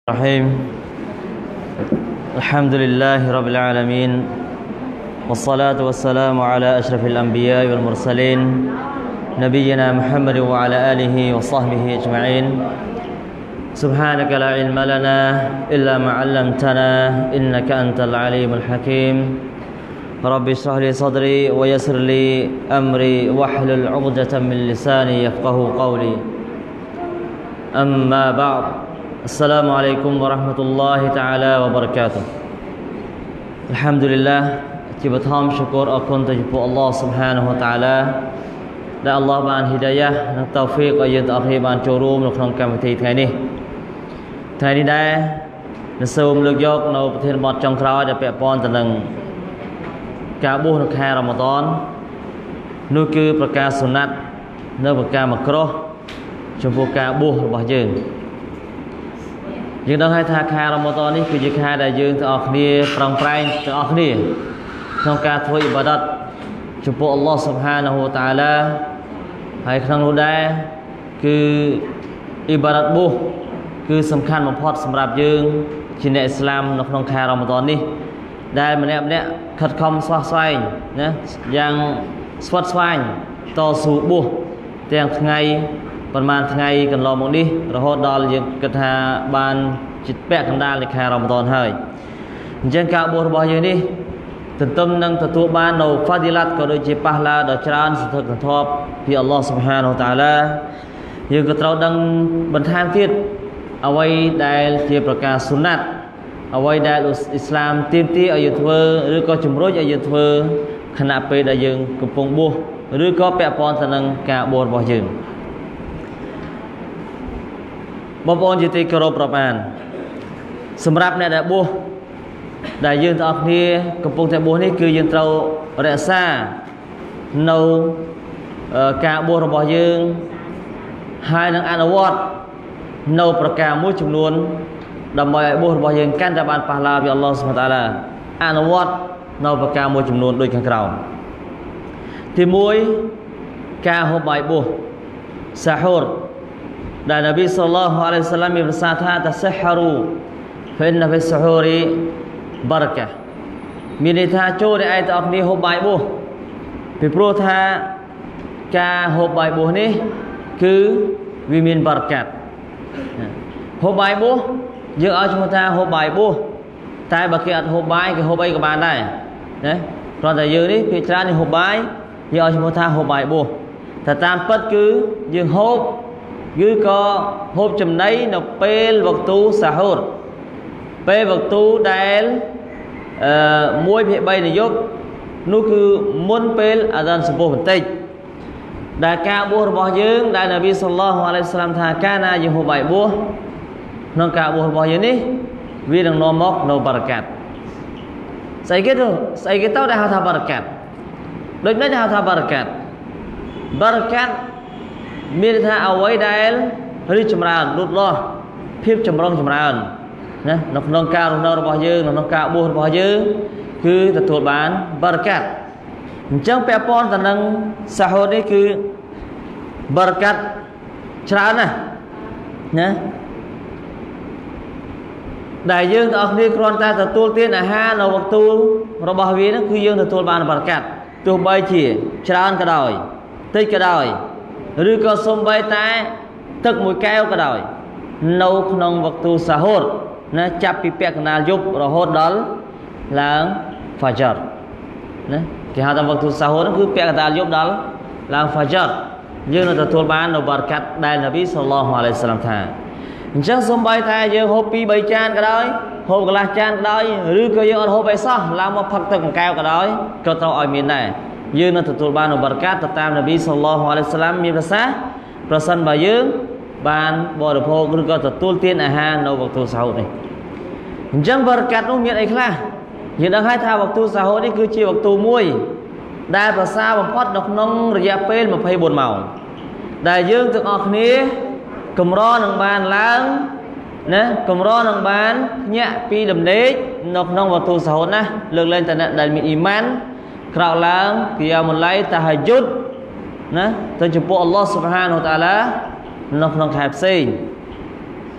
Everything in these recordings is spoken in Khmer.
الرحيم الحمد لله رب العالمين والصلاة والسلام على أشرف الأنبياء والمرسلين نبينا محمد وعلى آله وصحبه أجمعين سبحانك لا علم لنا إلا ما علمتنا إنك أنت العليم الحكيم رب اشرح لي صدري ويسر لي أمري واحلل عقدة من لساني يفقه قولي أما بعد السلام عليكم ورحمة الله تعالى وبركاته الحمد لله ជាបឋមಶುಕ್រអរគុណទៅចំពោះអល់ឡោះ Subhanahu wa Ta'ala ដែលអល់ឡោះបានហ៊ីដាយ៉ានិងតៅហ្វីកឲ្យយើងទាំងអស់គ្នាបានចូលរួមនៅក្នុងកម្មវិធីថ្ងៃនេះដែរនឹងសូមលើកយកនៅប្រធានបទចុងក្រោយដែលពាក់ព័ន្ធទៅនឹងការបួសនៅខែរ៉ាម៉ាឌននោះគឺប្រការសុណាត់នៅប្រការម៉ាក្រោះចំពោះការបួសរបស់យើងដឹងហើយថាខែរ៉ាម៉ាឌននេះគឺជាខែដែលយើងទាំងអស់គ្នាប្រឹងប្រែងទាំងអស់គ្នាក្នុងការធ្វើអ៊ីបាដាតចំពោះអល់ឡោះ Subhanahu wa Ta'ala ហើយក្នុងនោះដែរគឺអ៊ីបាដាតបួសគឺសំខាន់បំផុតសម្រាប់យើងជាអ្នកអ៊ីស្លាមនៅក្នុងខែរ៉ាម៉ាឌននេះដែលម្នាក់ខិតខំស្វះស្វែងណាយ៉ាងស្វិតស្វាញតស៊ូបួសទាំងថ្ងៃប្រហែលថ្ងៃកន្លងមកនេះរហូតដល់យើងគិតថាបានជិតពាក់កណ្ដាលនៃខែរ៉ាម៉ាឌនហើយអញ្ចឹងការបួសរបស់យើងនេះទន្ទឹមនឹងទទួលបាននៅហ្វាឌីឡាតក៏ដូចជាប៉ះឡាដ៏ច្រើនសន្ធឹកសន្ធាប់ពីអល់ឡោះ Subhanahu wa Ta'ala យើងក៏ត្រូវដឹងបន្ថែមទៀតអ្វីដែលជាប្រការសុណាត់អ្វីដែលអ៊ីស្លាមទាមទារឲ្យយើងធ្វើឬក៏ជំរុញឲ្យយើងធ្វើខណៈពេលដែលយើងកំពុងបួសឬក៏ពាក់ព័ន្ធទៅនឹងការបួសរបស់យើងបងប្អូនជាទីគោរពរាប់អានសម្រាប់អ្នកដែលបួសដែលយើងទាំងអស់គ្នាកំពុងតែបួសនេះគឺយើងត្រូវរក្សានៅការបួសរបស់យើងហើយនឹងអនុវត្តនៅប្រការមួយចំនួនដើម្បីឲ្យបួសរបស់យើងកាន់តែបានប៉ះឡាពីអល់ឡោះ Subhanahu wa Ta'ala អនុវត្តនៅប្រការមួយចំនួនដូចខាងក្រោមទី1ការហូបបាយបួសសាហូរដែលនប៊ីសល្លឡោះអាឡៃហ៊ីវ៉ាសល្លាមមានប្រសាសន៍ថាតសិហរូហ្វិនហ្វីស្ហូរីបារកាមានន័យថាចូលអ្នកឯងទាំងអស់គ្នាហូបបាយបួសពីព្រោះថាការហូបបាយបួសនេះគឺវាមានបារកាត់ហូបបាយបួសយើងឲ្យឈ្មោះថាហូបបាយបួសតែបើគេអត់ហូបបាយគេហូបអីក៏បានដែរណាគ្រាន់តែយើងនេះភាគច្រើននេះហូបបាយយើងឲ្យឈ្មោះថាហូបបាយបួសតែតាមពិតគឺយើងហូបគឺក៏ហូបចំណីនៅពេលវក្ទូសាហូរពេលវក្ទូដែល1/3 នៃយប់នោះគឺមុនពេលអាហ្សានសុបូហ៍បន្តិចដែលការបួសរបស់យើងដែលនប៊ីសល្លឡោះអាឡៃហ៊ីវ៉ាសល្លាមថាកាលណាយើងហូបបាយបួសក្នុងការបួសរបស់យើងនេះវានឹងនាំមកនៅបារកាត់ស្អីគេទៅដែលហៅថាបារកាត់ដូចនេះហៅថាបារកាត់មានន័យថាអ្វីដែលរីកចម្រើនលូតលាស់ភាពចម្រុងចម្រើនណានៅក្នុងការរស់នៅរបស់យើងនៅក្នុងការបួសរបស់យើងគឺទទួលបានបារកាត់អញ្ចឹងពាក់ព័ន្ធទៅនឹងសាហូរនេះគឺបារកាត់ច្រើនណាដែលយើងទាំងអស់គ្នាគ្រាន់តែទទួលទានអាហារនៅវក្ទូរបស់វានោះគឺយើងទទួលបានបារកាត់ទោះបីជាច្រើនក៏ដោយតិចក៏ដោយឬក៏សូម្បីតែទឹកមួយកែវក៏ដោយនៅក្នុងវក្ទូសាហូរណាចាប់ពីពាក់កណ្ដាលយប់រហូតដល់ឡើងហ្វាជរណាគេហៅថាវក្ទូសាហូរគឺពាក់កណ្ដាលយប់ដល់ឡើងហ្វាជរយើងនឹងទទួលបាននៅបារកាត់ដែលនប៊ីសល្លឡោះអាឡៃហ៊ីវ៉ាសល្លាមថាអញ្ចឹងសូម្បីតែយើងហូប 2-3 ចានក៏ដោយហូបកន្លះចានក៏ដោយឬក៏យើងអត់ហូបអីសោះឡើងមកផឹកទឹកមួយកែវក៏ដោយក៏ត្រូវឲ្យមានដែរយើងនឹងទទួលបាននៅបារកាត់ទៅតាមនប៊ីសល្លឡោះអាឡៃហ៊ីវ៉ាសល្លាមមានប្រសាសន៍ប្រសិនបើយើងបានបរិភោគឬក៏ទទួលទានអាហារនៅវក្ទូសាហូរនេះអញ្ចឹងបារកាត់នោះមានអីខ្លះយើងដឹងហើយថាវក្ទូសាហូរនេះគឺជាវក្ទូមួយដែលប្រសើរបំផុតនៅក្នុងរយៈពេល24ម៉ោងដែលយើងទាំងអស់គ្នាកម្រនឹងបានឡើងណាកម្រនឹងបានញាក់ពីដំណេកនៅក្នុងវក្ទូសាហូរណាលើកលែងតែអ្នកដែលមានអ៊ីម៉ានក្រោកឡើងគីយ៉ាមុលឡៃតាហាយុតណាទៅចំពោះអល់ឡោះ Subhanahu wa Ta'ala នៅក្នុងខែផ្សេង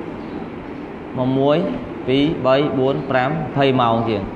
1 2 3 4 5 20 ម៉ោងជាង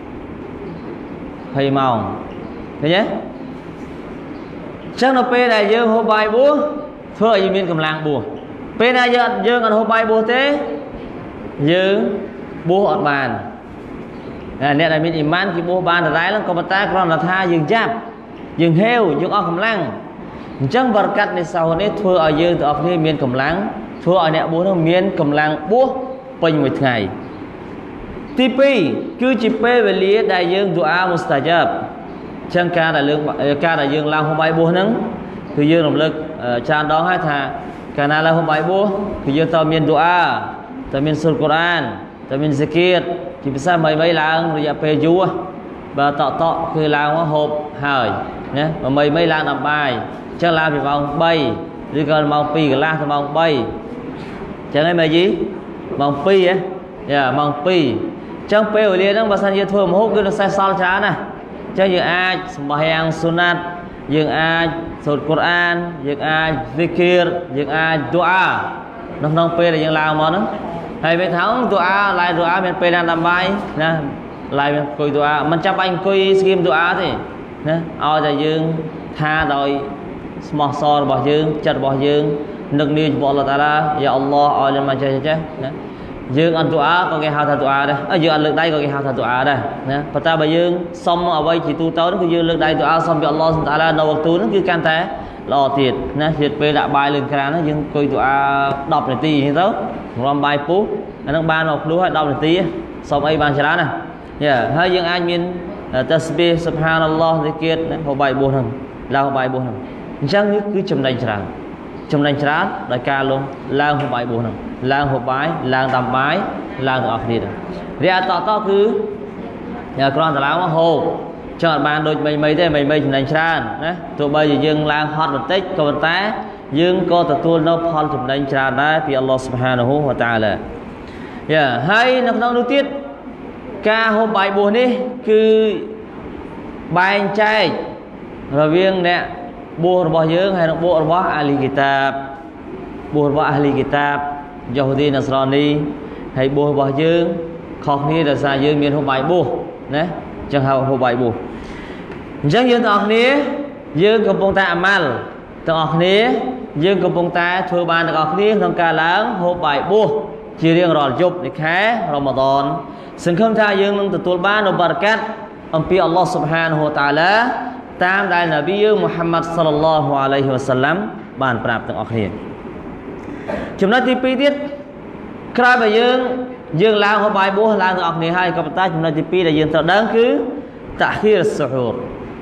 20 ម៉ោងឃើញទេចឹងនៅពេលដែលយើងហូបបាយបួសធ្វើឲ្យយើងមានកម្លាំងបួសពេលណាយើងអត់ហូបបាយបួសទេយើងបួសអត់បានអ្នកដែលមានអ៊ីម៉ានគេបួសបានដដែលក៏ប៉ុន្តែគ្រាន់តែថាយើងចាប់យើងហេវយើងអស់កម្លាំងអញ្ចឹងបរកាត់នៃសៅរ៍នេះធ្វើឲ្យយើងទាំងអស់គ្នាមានកម្លាំងធ្វើឲ្យអ្នកបួសនោះមានកម្លាំងបួសពេញមួយថ្ងៃទី2គឺជាពេលវេលាដែលយើងឌូអាមុស្តាជាបអញ្ចឹងការដែលយើងឡើងហូបបាយបួសហ្នឹងគឺយើងរំលឹកច្រើនដងហើយថាកាលណាឡើងហូបបាយបួសគឺយើងត្រូវមានឌូអាត្រូវមានសូត្រកូរ៉ានត្រូវមានហ្សាគៀតជាភាសា3ឡើងរយៈពេលយូរបើតក់គឺឡើងមកហូបហើយណា3ឡើងដល់បាយអញ្ចឹងឡើងពីម៉ោង3ឬក៏ម៉ោង2កន្លះទៅម៉ោង3អញ្ចឹងឯងមើលយីម៉ោង2ហ៎យ៉ាម៉ោង2អញ្ចឹងពេលវេលាហ្នឹងបើសិនយើងធ្វើម្ហូបគឺនឹងសេះសល់ច្រើនណាស់អញ្ចឹងយើងអាចសម្បះយ៉ាងស៊ុណាត់យើងអាចសូត្រកូរ៉ានយើងអាចហ្ស៊ីគីរយើងអាចឌូអានៅក្នុងពេលដែលយើងឡើងមកហ្នឹងហើយវាថាឌូអាឡាយឌូអាមានពេលណាដល់បាយណាឡាយអង្គុយឌូអាមិនចាំបាច់អង្គុយស្គីមឌូអាទេណាឲ្យតែយើងថាដោយស្មោះសររបស់យើងចិត្តរបស់យើងនឹកនាចំពោះអល់ឡោះតាឡាយ៉ាអល់ឡោះឲ្យlênមកចេះណាយើងអត់ឌូអាក៏គេហៅថាឌូអាដែរយើងអត់លើកដៃក៏គេហៅថាឌូអាដែរណាប៉ុន្តែបើយើងសុំអ្វីជាទូទៅគឺយើងលើកដៃឌូអាសុំពីអល់ឡោះសុបហានតាឡានៅវគ្គទូហ្នឹងគឺកាន់តែល្អទៀតណាទៀតពេលដាក់បាយលើក្រានហ្នឹងយើងអង្គុយឌូអា10នាទីអញ្ចឹងទៅរំបាយពុះអាហ្នឹងបានមកភ្លោះឲ្យ10នាទីសុំអីបានច្រើនណាយ៉ាហើយយើងអាចមានតាស្ប៊ីហ៍ស៊ុបហានអល់ឡោះហ្ស៊ីគៀតហូបបាយបួសហ្នឹងឡើងហូបបាយបួសហ្នឹងអញ្ចឹងនេះគឺចំណេញច្រើនដោយការឡើងហូបបាយបួសហ្នឹងឡើងហូបបាយឡើងដាំបាយឡើងទាំងអស់គ្នាទៅរីឯតគឺគ្រាន់តែឡើងមកហូបចង់អត់បានដូចមីទេមីចំណេញច្រើនណាទោះបីជាយើងឡើងហត់បន្តិចក៏ប៉ុន្តែយើងក៏ទទួលនៅផលចំណេញច្រើនដែរពីអល់ឡោះស៊ុបហានាហ៊ូវតាអាឡាយ៉ាហើយនៅក្នុងនោះទៀតការហូបបាយបួសនេះគឺបែងចែករវាងអ្នកបួសរបស់យើងហើយនឹងបួសរបស់អាលីគីតាបបួសរបស់អាលីគីតាបយូហូឌីណាស្រានីហើយបួសរបស់យើងខុសគ្នាដោយសារយើងមានហូបបាយបួសណាអញ្ចឹងហៅហូបបាយបួសអញ្ចឹងយើងទាំងអស់គ្នាយើងកំពុងតែអាម៉ាល់ទាំងអស់គ្នាយើងកំពុងតែធ្វើបានទាំងអស់គ្នាក្នុងការឡើងហូបបាយបួសជារៀងរាល់យប់នៃខែរ៉ម៉ាឌនសង្ឃឹមថាយើងនឹងទទួលបាននូវបរកាត់អំពីអល់ឡោះស៊ុបហានហ៊ូវតាអាឡាតាមដែលនប៊ីមូហាម៉ាត់សល្លឡោះអាឡៃហ៊ីវ៉ាសាឡាំបានប្រាប់ទាំងអស់គ្នាចំណុចទី2ទៀតក្រោយបើយើងឡើងហូបបាយបួសឡើងទាំងអស់គ្នាហើយក៏ប៉ុន្តែចំណុចទី2ដែលយើងត្រូវដឹងគឺតាហ៊ីរស៊ូហូរ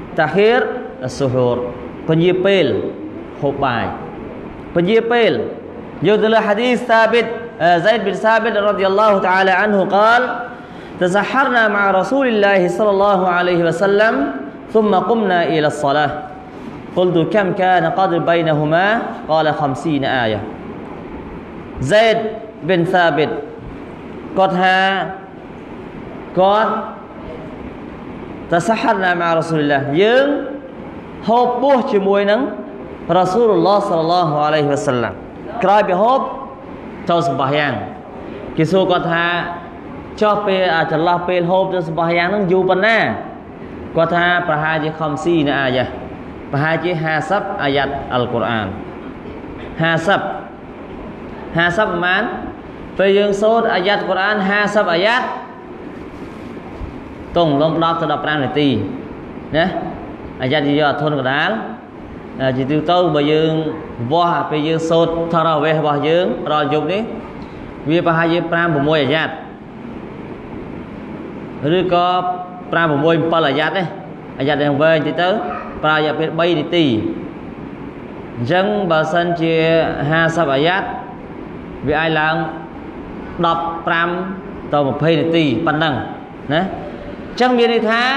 ពញាពេលហូបបាយពញាពេលយកទៅលើហាឌីសសាប៊ីតزيد بن ثابت رضي الله تعالى عنه قال تسحرنا مع رسول الله صلى الله عليه وسلم ثم قمنا إلى الصلاة قلت كم كان قدر بينهما قال 50 آية زيد bin Thabit គាត់ថាគាត់តសហរណាមារ៉ាស៊ូលឡាយើងហូបបួសជាមួយនឹងរ៉ាស៊ូលឡោះសល្លឡោះអាឡៃហ៊ីវ៉ាសល្លាមក្រោយពីហូបចូលសម្បះយ៉ាងគេសួរគាត់ថាចុះពេលចន្លោះពេលហូបទៅសម្បះយ៉ាងហ្នឹងយូរប៉ុណ្ណាគាត់ថាប្រហែលជាខំស៊ីនៅអាយ៉ាប្រហែលជា50អាយ៉ាត់អល់កុរអាន50ប្រហែលពេលយើងសូត្រអាយ៉ាត់កុរអាន50អាយ៉ាត់តងឡង10ទៅ15នាទីណាអាយ៉ាត់យកធនកដាលជាទូទៅបើយើងវាស់ពេលយើងសូត្រថរ៉ាវេះរបស់យើងរាល់យប់នេះវាប្រហែលជា5-6អាយ៉ាត់ឬក៏5-6-7អាយ៉ាត់ទេអាយ៉ាត់យ៉ាងវែងតិចទៅប្រើរយៈពេល3នាទីអញ្ចឹងបើសិនជា50អាយ៉ាត់វាអាចឡើង15ទៅ20នាទីប៉ុណ្ណឹងណាអញ្ចឹងមានន័យថា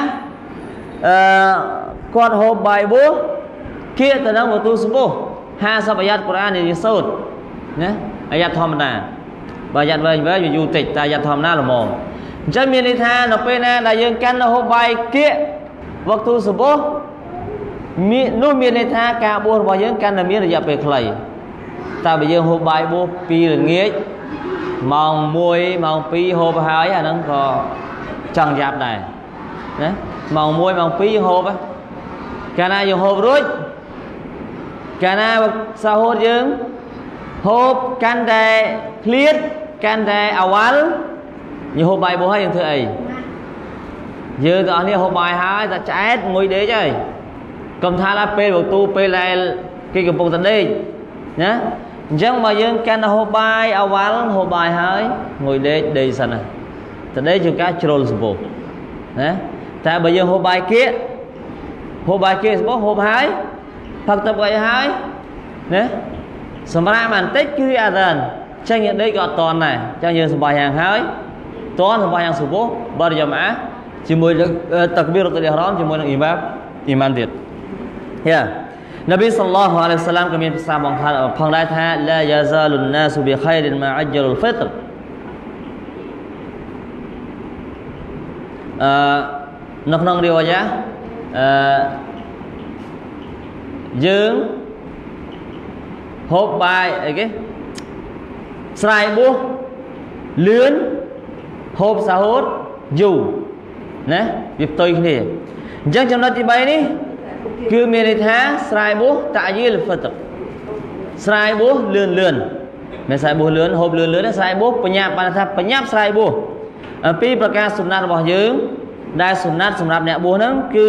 គាត់ហូបបាយបួសគៀកទៅនឹងវតុសុបុះ50អាយ៉ាត់កុរអាននេះសូត្រណាអាយ៉ាត់ធម្មតាបើអាយ៉ាត់វែងវាយូរតិចតែអាយ៉ាត់ធម្មតាល្មមអញ្ចឹងមានន័យថានៅពេលណាដែលយើងកាន់នៅហូបបាយគៀកវតុសុបុះនោះមានន័យថាការបួសរបស់យើងកាន់តែមានរយៈពេលខ្លីតែបើយើងហូបបាយបួសពីល្ងាចម៉ោង1ម៉ោង2ហូបហើយអាហ្នឹងក៏ចង់យ៉ាប់ដែរណាម៉ោង1ម៉ោង2យើងហូបកាលណាយើងហូបរួចកាលណាសាហូតយើងហូបកាន់តែឃ្លាតកាន់តែអវល់យើងហូបបាយបួសហើយយើងធ្វើអីយើងទាំងអស់នេះហូបបាយហើយតែឆ្អែតងុយដេកហើយកុំថាឡាពេលវទូពេលដែលគេកំពុងតែដេកណាអញ្ចឹងបើយើងកាន់តែហូបបាយអវល់ហូបបាយហើយងុយដេកសិនណាតែដេកជាការជ្រុលសពោះណាតែបើយើងហូបបាយគៀកសពោះហូបហើយផឹកទឹកអីហើយណាសម្រាប់បន្តិចគឺអាដានចឹងយើងដេកក៏អត់តន់ដែរចឹងយើងសម្បះយ៉ាងហើយតន់សម្បះយ៉ាងសពោះបើរយម៉ាជាមួយនឹងតាក់ប៊ីរតុលអ៊ីហ្រាមជាមួយនឹងអ៊ីម៉ានទៀតយ៉ានប៊ីសល្លឡោះអាឡៃហ៊ីវ៉ាសល្លាមក៏មានប្រសាសន៍ផងដែរថាឡាយ៉ាហ្សាលុនណាសប៊ីខៃរិនម៉ាអជ្ជលហ្វិត្រនៅក្នុងរីវ៉ាយ៉ាយើងហូបបាយអីគេស្រាយបួសលឿនហូបសាហូតយូរណាវាផ្ទុយគ្នាអញ្ចឹងចំណុចទី3នេះគឺមានន័យថាស្រាយបួសតាយីលហ្វិត្រស្រាយបួសលឿនមិនស្រាយបួសលឿនហូបលឿនទេស្រាយបួសបញ្ញាប់បានថាបញ្ញាប់ស្រាយបួសអំពីប្រការសុណាត់របស់យើងដែលសុណាត់សម្រាប់អ្នកបួសហ្នឹងគឺ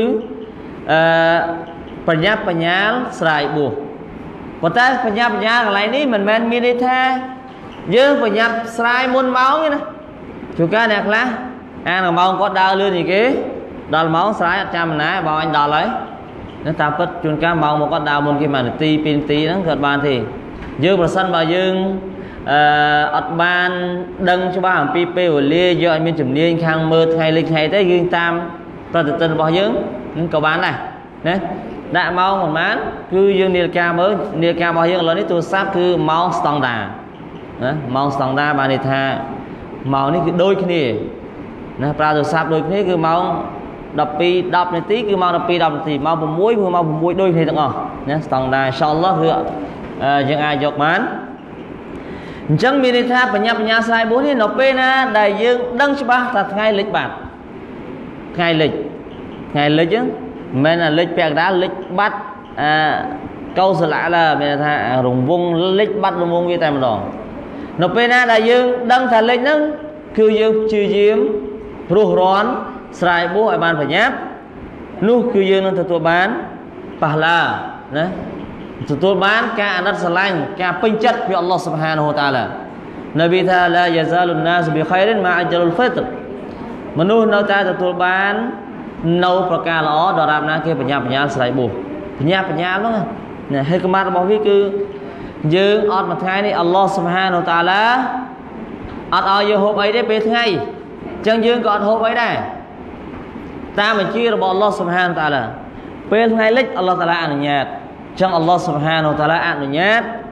បញ្ញាប់បញ្ញាលស្រាយបួសប៉ុន្តែបញ្ញាប់បញ្ញាលកន្លែងនេះមិនមែនមានន័យថាយើងបញ្ញាប់ស្រាយមុនម៉ោងទេណាជួនកាលអ្នកខ្លះអានម៉ោងគាត់ដើរលឿនជាងគេដល់ម៉ោងស្រាយអត់ចាំណាបងអញដល់ហើយតាមពិតជួនកាលម៉ោងមកគាត់ដើរមុនគេ1នាទី2នាទីហ្នឹងគាត់បានទេយើងប្រសិនបើយើងអត់បានដឹងច្បាស់អំពីពេលវេលាយកឲ្យមានជំនាញខាងមើលថ្ងៃលេខថ្ងៃទេយើងតាមប្រតិទិនរបស់យើងក៏បានដែរណាដាក់ម៉ោងប៉ុន្មានគឺយើងនាឡិកាមើលនាឡិការបស់យើងឥឡូវនេះទូរស័ព្ទគឺម៉ោងស្តង់ដាណាម៉ោងស្តង់ដាបានន័យថាម៉ោងនេះគឺដូចគ្នាណាប្រើទូរស័ព្ទដូចគ្នាគឺម៉ោង12:10នាទីគឺម៉ោង12:10នាទីម៉ោង6គឺម៉ោង6ដូចគ្នាទាំងអស់ណាស្តង់ដាអ៊ីនសាអល់ឡោះគឺយើងអាចយកបានអញ្ចឹងមានន័យថាបញ្ញាស្រាយបួសនេះនៅពេលណាដែលយើងដឹងច្បាស់ថាថ្ងៃលិចបាត់ថ្ងៃលិចហ្នឹងមិនមែនលិចពាក់កណ្ដាលលិចបាត់កោសលៈឡាមានថារង្វង់លិចបាត់រង្វង់វាតែម្ដងនៅពេលណាដែលយើងដឹងថាលិចហ្នឹងគឺយើងព្យាយាមរុះរាន់ស្រាយបួសឲ្យបានប្រញាប់នោះគឺយើងនឹងទទួលបានប៉ះឡាណាទទួលបានការអាណិតស្រឡាញ់ការពេញចិត្តពីអល់ឡោះស៊ុបហានាហ៊ូវតាឡានប៊ីថាឡាយ៉ាហ្សាលុនណាសប៊ីខៃរិនម៉ាអជ្ជលហ្វិត្រមនុស្សនៅតែទទួលបាននៅប្រការល្អដរាបណាគេបញ្ញាស្រ័យបួសបញ្ញាហ្នឹងណាហេតុកម្មារបស់វាគឺយើងអត់មួយថ្ងៃនេះអល់ឡោះស៊ុបហានាហ៊ូវតាឡាអត់ឲ្យយើងហូបអីទេពេលថ្ងៃអញ្ចឹងយើងក៏អត់ហូបអីដែរតាមបញ្ជារបស់អល់ឡោះស៊ុបហានាហ៊ូវតាឡាពេលថ្ងៃលិចអល់ឡោះតាឡាអនុញ្ញាតអញ្ចឹងអល់ឡោះស៊ុបហានាហ៊ូវតាឡាអនុញ្ញាត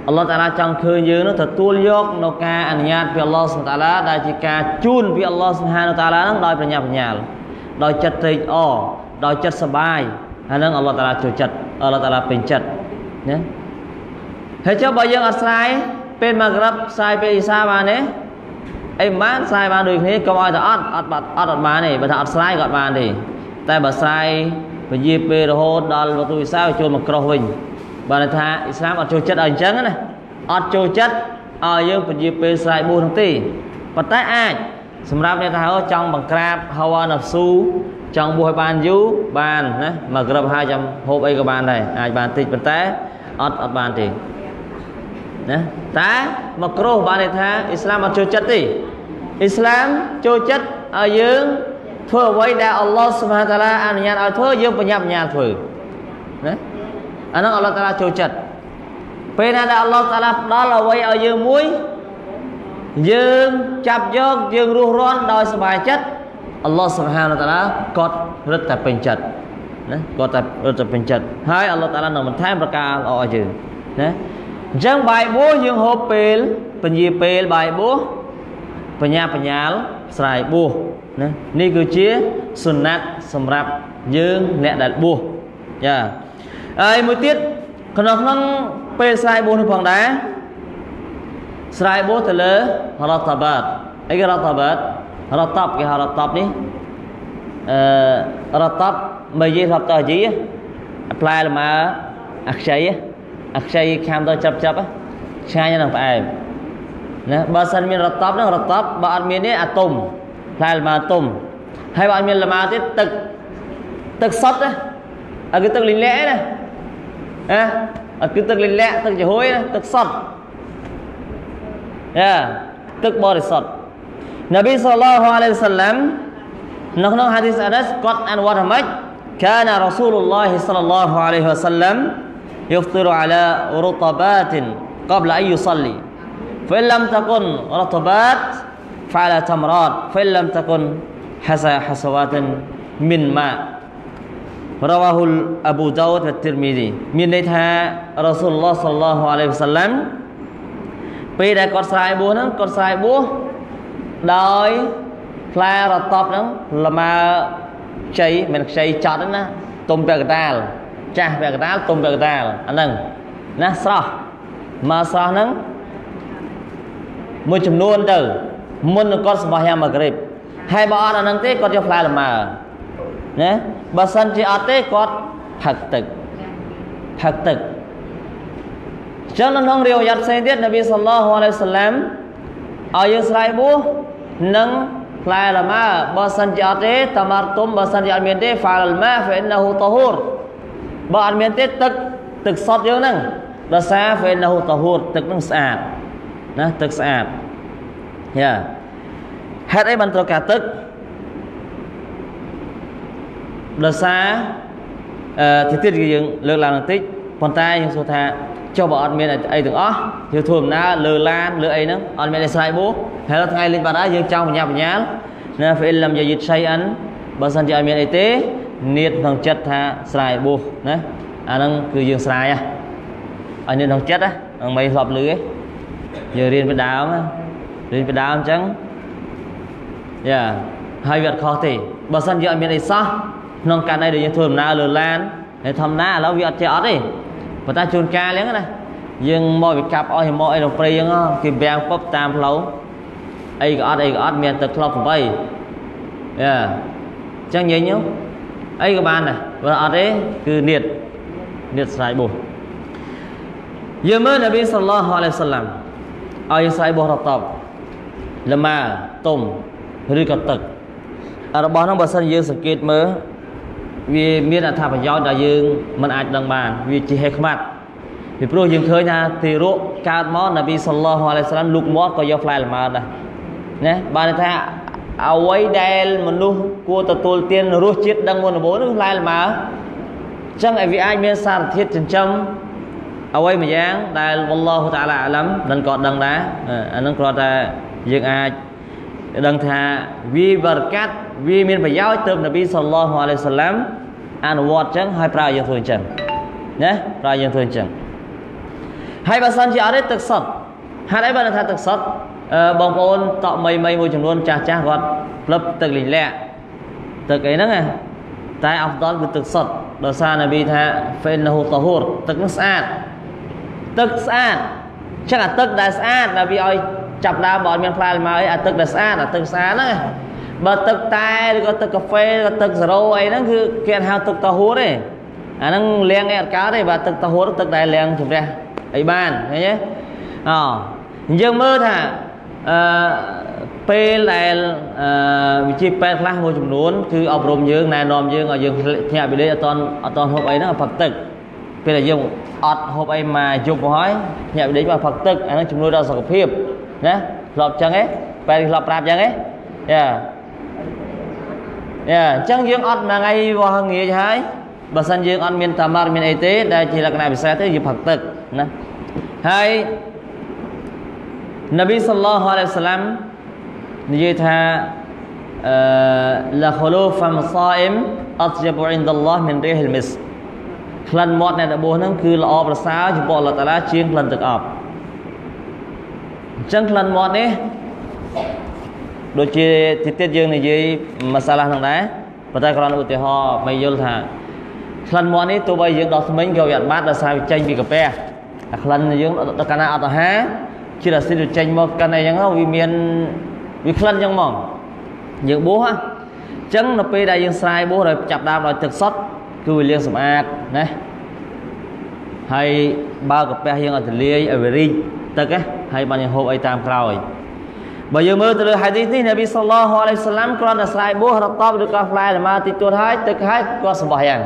Allah Ta'ala trong khơi dương nó thật tuôn dốc nó ca anh nhạt vì Allah Subhanahu Wa Ta'ala đại chỉ ca chun vì Allah Subhanahu Wa Ta'ala nó đòi phải nhà đòi chất tịch đòi chất sờ bài anh nâng Allah Ta'ala cho chất Allah Ta'ala bình chất nhé thế cho bây giờ ở sai bên Maghrib sai bên Isa bà này em bán sai bà được thế câu ai ta ớt bà này bà ta sai gọi bà này tại bà sai bà dịp bê đồ hôn đòi bà tụi sao cho một cầu hình bà này tha Islam ớt cho chất ở chân này ớt cho chất ở dương bà dịp bê sai buôn thằng tì và tại ai xâm rạp này ta ở trong bằng crab hawa nập su trong buổi bàn dú bàn Maghrib 200 hộp ấy của bàn này ai bàn tịch bàn té ớt bàn tì ta makruh bạn này tha Islam mà chơi chất đi Islam chơi chất ở dương thưa với đã Allah Subhanahu Wa Ta'ala anh nhàn ở thưa dương phải nhập nhà thử anh nói Allah Ta'ala chơi chất bên đã Allah Ta'ala đó là với ở dương muối dương chập giấc dương ruh ron đòi bài chất Allah Subhanahu Wa Ta'ala có rất là bình chất có rất là bình chất hai Allah Ta'ala nó mình thay một ca ở dương chẳng bài bố dương hộp bèl phần gì bèl bài bố phần nhà xài bố ní cứ chia sunnat sầm rạp dương nẹt đặt bố dạ một tiết còn nó không bèl xài bố nó bằng đá xài bố thì lỡ ratabat cái ratab cái ratab ní ratab mấy gì ratab gì apply là mà Akshay kham tôi chập á sai như nào phải bahasa miền ratab nó ratab bahasa miền này atom là atom hay bahasa miền là mà thế tực sắt á cái tực linh lẽ này cái tực linh lẽ tực chỉ hối tực sắt tực body sắt Nabi sallallahu alaihi wasallam nó hadis Anas qad an wa rahmat kana Rasulullah sallallahu alaihi wasallam يفطر على رطبات قبل أن يصلي فإن لم تكن رطبات فعلى تمرات فإن لم تكن حسوات من ماء رواه أبو داود والترمذي من نيتها رسول الله صلى الله عليه وسلم ពេលដែលគាត់ស្រាយបួសហ្នឹងគាត់ស្រាយបួសដោយផ្លែរតប់ហ្នឹងល្មើខ្ចីមិនខ្ចីចត់ហ្នឹងណាទុំពាក់កដាលចាស់ពាក់កដាលទុំពាក់កដាលអាហ្នឹងណាស្រស់មកស្រស់ហ្នឹងមួយចំនួនទៅមុននឹងគាត់សម្បោះយ៉ាម៉ាហ្គ្រីបហើយបើអត់អាហ្នឹងទេគាត់យកផ្លែលម៉ើណាបើសិនជាអត់ទេគាត់ផឹកទឹកចឹងនៅក្នុងរាវយ៉ាត់ផ្សេងទៀតនប៊ីសល្លឡោះអាឡៃហ៊ីវសល្លាមឲ្យយើងស្រាយបួសនឹងផ្លែលម៉ើបើសិនជាអត់ទេតាមារតុំបើសិនជាអត់មានទេហ្វាលម៉ាហ្វអ៊ីនណហ៊ូតហ៊ូរបើអត់មានទេទឹកសតយើងហ្នឹងដោយសារហ្វអ៊ីនណហ៊ូតហ៊ូរទឹកហ្នឹងស្អាតណាទឹកស្អាតយ៉ាហេតុអីបានត្រូវការទឹកដោយសារទីទៀតយើងលើកឡើងបន្តិចប៉ុន្តែយើងសួរថាចុះបើអត់មានអីទាំងអស់យើងធ្វើដំណើរលើឡានលើអីហ្នឹងអត់មានអីស្រ័យបួសហើយថ្ងៃលេងបាត់ហើយយើងចង់បញ្ញាណាហ្វអ៊ីលលំយាយិតឆៃអានបើសិនជាអត់មានអីទេនៀតក្នុងចិត្តថាស្រ័យបួសណាអាហ្នឹងគឺយើងស្រ័យឲ្យនៀតក្នុងចិត្តហ្នឹងមិនធ្លាប់លឺទេយើងរៀនពីដើមអញ្ចឹងយ៉ាហើយវាអត់ខុសទេបើសិនជាអត់មានអីសោះក្នុងករណីដែលយើងធ្វើដំណើរលើឡានហើយធម្មតាឥឡូវវាអត់ចេះអត់ទេប៉ុន្តែជួនកាលហ្នឹងណាយើងមកវាកាប់អស់មកអីក្នុងព្រៃហ្នឹងគេវាំងពុបតាមផ្លូវអីក៏អត់មានទឹកធ្លាប់8យ៉ាអញ្ចឹងញញអីក៏បានដែរបើអត់ទេគឺនៀតស្រ័យបួសយើងមើលនប៊ីសល្លឡោះអាឡៃហ៊ីវសល្លាមឲ្យស្រ័យបួសរតបលម៉ើទុំឬក៏ទឹករបស់ហ្នឹងបើសិនយើងសង្កេតមើលវាមានអត្ថប្រយោជន៍ដែលយើងមិនអាចដឹងបានវាជាហេខ្មាត់ពីព្រោះយើងឃើញថាទីរកកើតមកនប៊ីសល្លឡោះអាឡៃហ៊ីវសល្លាមលូកមាត់ក៏យកផ្លែលម៉ើដែរណាបានថាអ្វីដែលមនុស្សគួរទទួលទានរសជាតិដឹងមុនដំបូងនោះផ្លែលម៉ើអញ្ចឹងឲ្យវាអាចមានសារធាតុចិញ្ចឹមអ្វីមួយយ៉ាងដែលវ៉ាឡោះតាអាឡាអាឡាំនឹងក៏ដឹងដែរអានឹងគ្រាន់តែយើងអាចដឹងថាវាបរកាត់វាមានប្រយោជន៍ទៅនប៊ីសល្លឡោះអាឡៃហ៊ីវសល្លាមអនុវត្តអញ្ចឹងហើយប្រើយើងធ្វើអញ្ចឹងណាប្រើយើងធ្វើអញ្ចឹង hay bà sân chỉ ở đấy thực sật hai đấy bà thật thực sật bong ôn tọ mây mây môi trường luôn cha cha gọt lập thực lì lẹ thực ấy đó nghe tại học đó cứ thực sật đồ xa là bị tha phên là hụt tàu hụt thực nó sát chắc là thực đã sát là vì ơi chập đá bọn miền Phan mà ấy thực đã sát là thực sát đó bà thực tay có thực cà phê có thực rau ấy nó cứ kiện hao thực tàu hụt đấy nó liền nghe cá đây và thực tàu hụt thực đại liền chụp ra ấy bàn thấy nhé dương mơ thà pe lại vị trí pe khác môi trường nónคืออบรมdương này nòm dương ở dương nhà bị đấy toàn hộp ấy nó là Phật tịch pe là dương ọt hộp ấy mà chụp hỏi nhà bị đấy mà Phật tịch anh chúng nuôi đau sọc phim nhé lọp chân ấy pe lọp rạp chân ấy chân dương ọt mà ngay vào hàng nghĩa chứ bà sanh dương ọt miền Tamar miền ấy tế đây chỉ là cái này bị sai tới dương Phật tịch nè hai Nabi sallallahu alaihi wasallam nói tha là khulu fam saim atyabu inda Allah min rihil mis ក្លិនមាត់អ្នកបួសហ្នឹងគឺល្អប្រសើរចំពោះអល់ឡោះតាឡាជាងក្លិនទឹកអប់អញ្ចឹងក្លិនមាត់នេះដូចជាទៀតយើងនិយាយម៉ាសាឡាហ្នឹងដែរប៉ុន្តែគ្រាន់ឧទាហរណ៍មិនយល់ថាក្លិនមាត់នេះទោះបីយើងដោះថ្មិញក៏វាអត់បាត់ដោយសារវាចេញពីកាពះតែក្លិនយើងដល់កាលណាអត់អាហារជាអាស៊ីតចេញមកកាន់អីចឹងវាមានវាក្លិនចឹងហ្មងយើងបួសអញ្ចឹងនៅពេលដែលយើងស្រាយបួសដោយចាប់ដើមដោយទឹកសុទ្ធគឺវាលាងសម្អាតណាហើយបើកាពះយើងអត់ទលាយឲ្យវារីកទឹកណាហើយបានយើងហូបអីតាមក្រោយបើយើងមើលទៅលើហាឌីសនេះនប៊ីសល្លឡោះអាឡៃហ៊ីវ៉ាសឡាំគ្រាន់តែស្រាយបួសរតបឬក៏ផ្លែមកតិចតួចហើយទឹកហើយគាត់សម្បោះយ៉ាង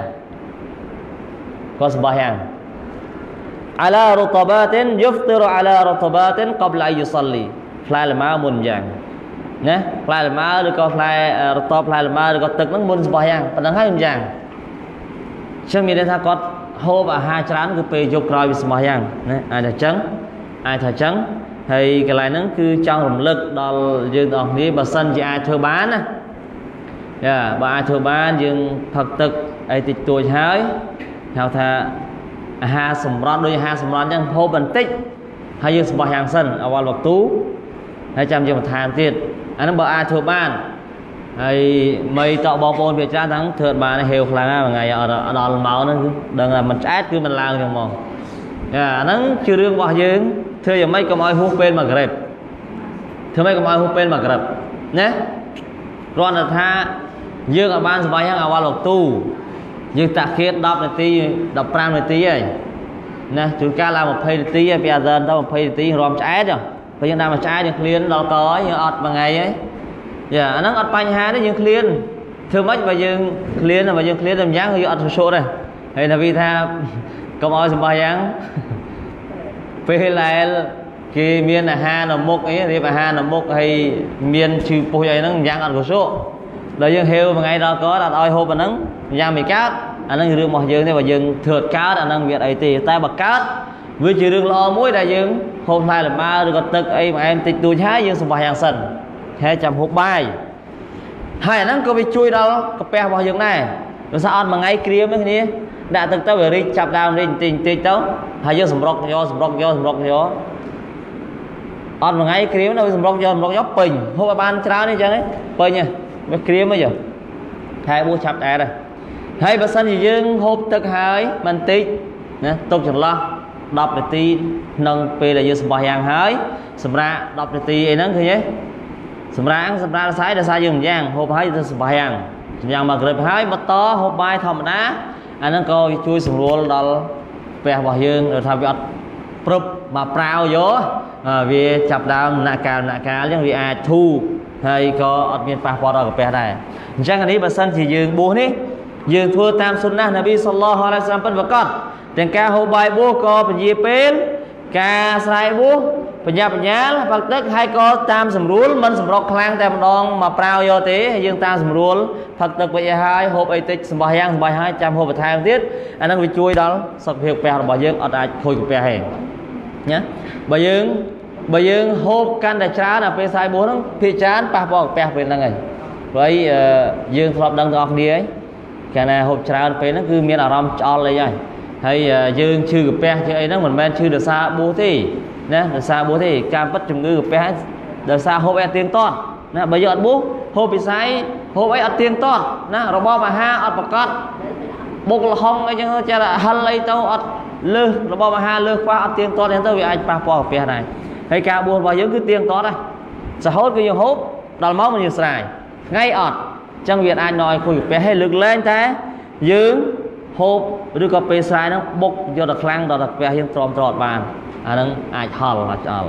على رطبات يفطر على رطبات قبل أن يصلي ផ្លែលម៉ើមុនយ៉ាងណាផ្លែលម៉ើឬក៏ផ្លែរតបផ្លែលម៉ើឬក៏ទឹកហ្នឹងមុនសម្បោះយ៉ាងប៉ុណ្ណឹងហើយមិនយ៉ាងចឹងមានន័យថាគាត់ហូបអាហារច្រើនគឺពេលយប់ក្រោយវាសម្បោះយ៉ាងណាអាចថាចឹងហើយកន្លែងហ្នឹងគឺចង់រំលឹកដល់យើងទាំងអស់គ្នាបើសិនជាអាចធ្វើបានណាបើអាចធ្វើបានយើងផឹកទឹកអីតិចតួចហើយហៅថាអាហារសម្រន់ដូចអាហារសម្រន់អញ្ចឹងហូបបន្តិចហើយយើងសម្បោះយ៉ាងសិនអវល់វកទូហើយចាំយើងបន្ថែមទៀតអាហ្នឹងបើអាចធ្វើបានហើយមិនតបងប្អូនវាច្រើនហ្នឹងធ្វើបានហេវខ្លាំងណាស់មួយថ្ងៃដល់ម៉ោងហ្នឹងគឺដឹងថាមិនឆ្អែតគឺមិនឡើងចឹងហ្មងអាហ្នឹងជារឿងរបស់យើងធ្វើយ៉ាងម៉េចកុំឲ្យហួសពេលមួយក្រេបធ្វើម៉េចកុំឲ្យហួសពេលមួយក្រេបណាគ្រាន់តែថាយើងឲ្យបានសម្បោះយ៉ាងអវល់វកទូយើងតាក់គៀត10នាទី15នាទីហើយណាជួនកាលឡើង20នាទីហើយពីអាស័នទៅ20នាទីរំឆ្អែតបើយើងដាក់មកឆ្អែតយើងឃ្លានដល់កហើយយើងអត់មួយថ្ងៃហើយអាហ្នឹងអត់បញ្ហាទេយើងឃ្លានធ្វើម៉េចបើយើងឃ្លានតែម្យ៉ាងគឺយើងអត់សុសទេហើយណាវាថាកុំឲ្យសម្បោះយ៉ាងពេលដែលគេមានអាហារនៅមុខអីរៀបអាហារនៅមុខហើយមានឈឺពុះអីហ្នឹងយ៉ាងអត់សុសដល់យើងហេវមួយថ្ងៃដល់កអត់ឲ្យហូបអាហ្នឹងយ៉ាងមិនកើតអាហ្នឹងរឿងរបស់យើងទេបើយើងធ្វើកើតអាហ្នឹងវាអត់អីទេតែបើកើតវាជារឿងល្អមួយដែលយើងហូបផ្លែលម៉ើឬក៏ទឹកអីមួយឯងតិចតួចហើយយើងសម្បោះយ៉ាងសិនហើយចាំហូបបាយហើយអាហ្នឹងក៏វាជួយដល់កាពះរបស់យើងដែរដោយសារអត់មួយថ្ងៃក្រៀមទេគ្នាដាក់ទឹកទៅវារីកចាប់ដើមរីកបន្តិចទៅហើយយើងសម្រុកយកអត់មួយថ្ងៃក្រៀមទៅសម្រុកយកពេញហូបឲ្យបានច្រើនអញ្ចឹងពេញវាក្រៀមអីចឹងខែបួសឆាប់ដែរហើយបើសិនជាយើងហូបទឹកហើយបន្តិចណាទុកចន្លោះ10នាទីក្នុងពេលដែលយើងសម្បោះយ៉ាងហើយសម្រាប់10នាទីអីហ្នឹងឃើញទេសម្រាប់រស័យដោយសារយើងម្យ៉ាងហូបហើយទៅសម្បោះយ៉ាងមកក្រឹបហើយបន្តហូបបាយធម្មតាអាហ្នឹងក៏ជួយសម្រួលដល់ផ្ទះរបស់យើងដែលថាវាអត់ព្រឹបមកប្រាវយកវាចាប់ដើមដំណាក់កាលអញ្ចឹងវាអាចធូរហើយក៏អត់មានប៉ះពាល់ដល់កាពះដែរអញ្ចឹងនេះបើសិនជាយើងបួសនេះយើងធ្វើតាមសុណានប៊ីសល្លឡោះអាឡៃហ៊ីវ៉ាសឡាមពិតប្រាកដទាំងការហូបបាយបួសក៏ពញាពេលការស្រ័យបួសបញ្ញាផឹកទឹកហើយក៏តាមសម្រួលមិនសម្រុកខ្លាំងតែម្ដងមកប្រាវយកទេយើងតាមសម្រួលផឹកទឹកវិញឲ្យហើយហូបអីតិចសម្បោះយ៉ាងហើយចាំហូបបន្ថែមទៀតអាហ្នឹងវាជួយដល់សុខភាពកាពះរបស់យើងអត់អាចខូចកាពះទេណាបើយើងហូបកាន់តែច្រើនដល់ពេលស្រ័យបួសហ្នឹងភាគច្រើនប៉ះពាល់កាពះពេលហ្នឹងហើយព្រោះយើងធ្លាប់ដឹងទាំងអស់គ្នាហើយកាលណាហូបច្រើនពេលហ្នឹងគឺមានអារម្មណ៍ឆ្អល់អីហើយ hay dương chư gặp pe chứ ấy nó mình men chư được xa bố thì nè được xa bố thì cam bất chừng ngư gặp pe được xa hộp tiền ton nè bây giờ bố hộp bị sái hộp ấy tiền ton nè rồi bao mà ha ở bậc con bốc là không ấy chứ cha là hal lấy tao ở lư rồi bao mà ha lư qua tiền ton đến tao vì anh pa po pe này hay cam buồn vào dưới cứ tiền ton đây sẽ hốt cái dùng hộp đòn máu mình nhiều xài ngay ọt trong việc anh nói khui bé hay lực lên thế dưỡng hộp đưa cà phê xài nó bốc do đặc lăng đó đặc biệt hiện tròn trọt bàn nó ai thò là chờ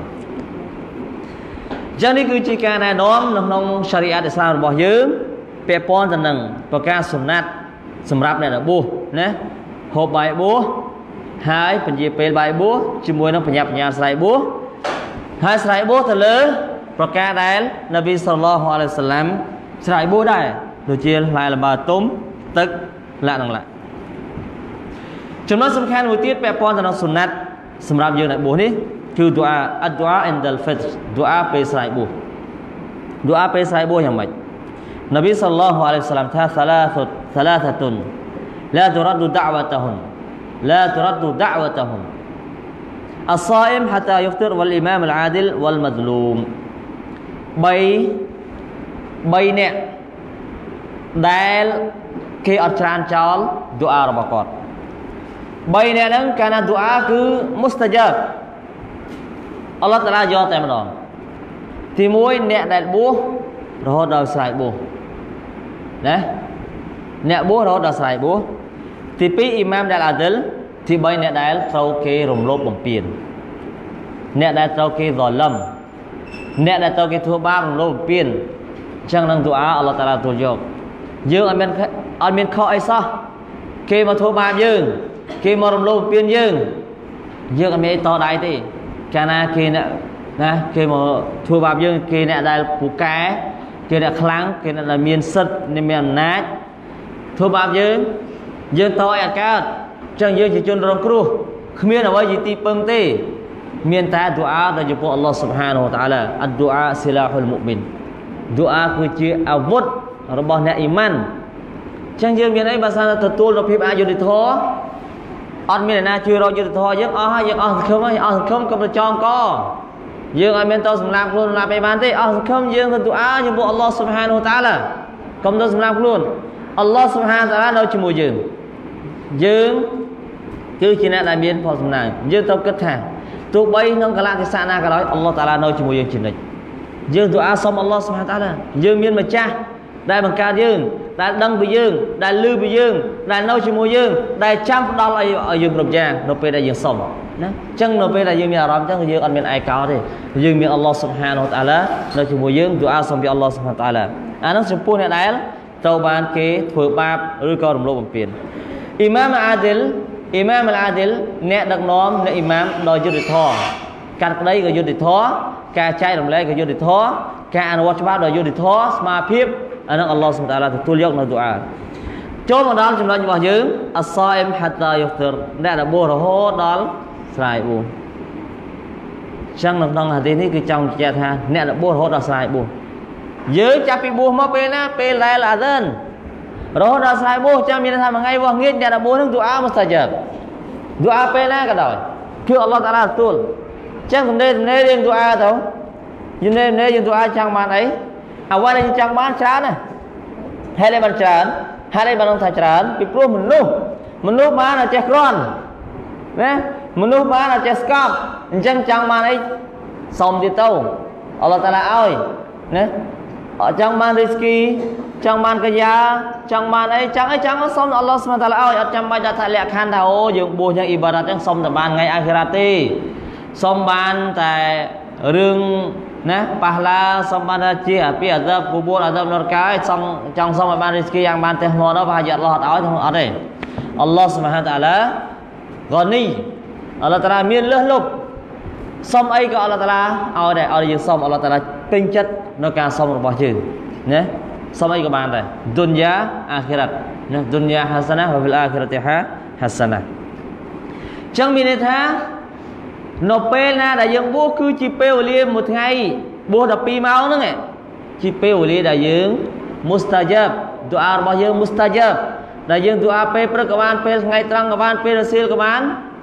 cho nên cứ chỉ cả này nóm nông Sharia để sao bỏ dưỡng bé pon dần nằng và ca sum nát sum rap này là bu nè hộp bài búa hai phần gì pe bài búa chỉ mùi nó phải nhập nhà xài búa hai xài búa thật lớn và ca đấy Nabi sallallahu alaihi wasallam xài búa đây đầu tiên lại là bà túm tức lạ đằng lại chúng nó sum khan một tiết pe pon dần sum nát sum rap dương này búa níคือดุอาอัดดุอาอินดัลฟิตรดุอาไปใส่บุดุอาไปใส่บุอย่างไรนบีศ็อลลัลลอฮุอะลัยฮิวะซัลลัมท่าثلاثة لا ترد دعوتهم لا ترد دعوتهم الصائم حتى يفطر والإمام العادل والمظلوم 3អ្នកដែលគេអត់ច្រានចោលឌូអារបស់គាត់3អ្នកហ្នឹងកាលណាឌូអាគឺមុស្តាជាបអល់ឡោះតាឡាយកតែម្ដងទី1អ្នកដែលបួសរហូតដល់ស្រ័យបួសណាអ្នកបួសរហូតដល់ស្រ័យបួសទី2អ៊ីម៉ាមដែលអាឌិលទី3អ្នកដែលត្រូវគេរំលោភបំពានអ្នកដែលត្រូវគេហ្សាឡឹមអ្នកដែលត្រូវគេធ្វើបាបរំលោភបំពានអញ្ចឹងនឹងឌូអាអល់ឡោះតាឡាទូលយកយើងអត់មានខុសអីសោះគេមកធ្វើបាបយើងគេមករំលោភបំពានយើងអត់មានអីតដៃទេកាលណាគេណាគេមកធ្វើបាបយើងគេអ្នកដែលពូកែគេអ្នកខ្លាំងគេអ្នកដែលមានសិទ្ធិមានអំណាចធ្វើបាបយើងតឲ្យអាកើតអញ្ចឹងយើងជាជនរងគ្រោះគ្មានអ្វីជាទីពឹងទេមានតែឌូអាដល់ចំពោះអល់ឡោះស៊ុបហានហូវតាអាឡាអឌូអាស៊ីឡាហ៊ុលមុអ៊មីនឌូអាគឺជាអាវុធរបស់អ្នកអ៊ីម៉ានអញ្ចឹងយើងមានអីបើសិនទទួលនូវភាពអយុត្តិធម៌អត់មានអ្នកណាជួយរកយុត្តិធម៌យើងអស់ហើយយើងអស់សង្ឃឹមហើយកុំទៅចងកយើងអត់មានទៅសម្លាប់ខ្លួនសម្លាប់អីបានទេអស់សង្ឃឹមយើងទៅឌូអាចំពោះអល់ឡោះស៊ុបហានហូវតាអាឡាកុំទៅសម្លាប់ខ្លួនអល់ឡោះស៊ុបហានតាឡានៅជាមួយយើងគឺជាអ្នកដែលមានផលសំណាងយើងត្រូវគិតថាទោះបីក្នុងកលៈទេសៈណាក៏ដោយអល់ឡោះតាឡានៅជាមួយយើងជានិច្ចយើងឌូអាសុំអល់ឡោះស៊ុបហានតាឡាយើងមានម្ចាស់ដែលបង្កើតយើងដែលដឹងពីយើងដែលឮពីយើងដែលនៅជាមួយយើងដែលចាំផ្ដល់ឲ្យយើងគ្រប់យ៉ាងនៅពេលដែលយើងសុំណាអញ្ចឹងនៅពេលដែលយើងមានអារម្មណ៍អញ្ចឹងយើងអត់មានឯកោទេយើងមានអល់ឡោះស៊ុបហានហូវតាអាឡានៅជាមួយយើងឌូអាសុំពីអល់ឡោះស៊ុបហានតាអាឡាអានោះចំពោះអ្នកដែលត្រូវបានគេធ្វើបាបឬក៏រំលោភបំពានអ៊ីម៉ាមអាឌិលអ្នកដឹកនាំអ្នកអ៊ីម៉ាមដោយយុត្តិធម៌កាត់ក្តីក៏យុត្តិធម៌ការចែករំលែកក៏យុត្តិធម៌ការអនុវត្តច្បាប់ដោយយុត្តិធម៌ស្មារភាពអានោះអល់ឡោះស៊ុបហានតាអាឡាទទួលយកនៅឌូអាចូលមកដល់ចំណុចរបស់យើងអស្សាអ៊ីមហាតាយុហ្ទិរអ្នកដែលបួសរហូតដល់ស្រ័យបួសចឹងនៅក្នុងហាឌីសនេះគឺចង់បញ្ជាក់ថាអ្នកដែលបួសរហូតដល់ស្រ័យបួសយើងចាប់ពីបួសមកពេលណាពេលឡែលអាហ្សានរហូតដល់ស្រ័យបួសចាំមានថាមួយថ្ងៃវោះងាយអ្នកដែលបួសនឹងឌូអាមុស្តាជាបឌូអាពេលណាក៏ដោយគឺអល់ឡោះតាឡាទទួលចឹងសំណេរយើងឌូអាទៅយើងឌូអាចង់បានអីអ្វីដែលយើងចង់បានច្រើនណាហេតុអីបានច្រើនហេតុអីបានថាច្រើនពីព្រោះមនុស្សបានតែចេះគ្រាន់ណាមនុស្សបានតែចេះស្កប់អញ្ចឹងចង់បានអីសុំទៀតទៅអល់ឡោះតាឡាឲ្យណាចង់បានរីស្គីចង់បានកាយាចង់បានអីចង់សុំអល់ឡោះស៊ុបហានតាឡាឲ្យអត់ចាំបាច់ថាលក្ខខណ្ឌថាអូយើងបួសយ៉ាងអ៊ីបារ៉ាត់ហ្នឹងសុំតែបានថ្ងៃអាខិរ៉ាត់ទេសុំបានតែរឿងណាប៉ះឡាសុំបានជាពីអាហ្សាបគូបួរអាហ្សាបនរកាយចង់សុំឲ្យបានរីស្គីយ៉ាងបានទេហ្មងដល់ប្រហែលអល់ឡោះអត់ឲ្យអត់ទេអល់ឡោះស៊ុបហានតាឡាហ្គានីអល់ឡោះតាឡាមានលើសលប់សុំអីក៏អល់ឡោះតាឡាឲ្យដែរឲ្យយើងសុំអល់ឡោះតាឡាពេញចិត្តនៅការសុំរបស់យើងណាសុំអីក៏បានដែរឌុនយ៉ាអាខិរ៉ាត់ណាឌុនយ៉ាហាសាណាវ៉ាហ្វិលអាខិរ៉ាតិហាសាណាចឹងមានន័យថានៅពេលណាដែលយើងបួសគឺជាពេលវេលាមួយថ្ងៃបួស12ម៉ោងហ្នឹងជាពេលវេលាដែលយើងមុស្តាជាបឌូអារបស់យើងមុស្តាជាបដែលយើងទូអាពេលព្រឹកក៏បានពេលថ្ងៃត្រង់ក៏បានពេលរសៀលក៏បាន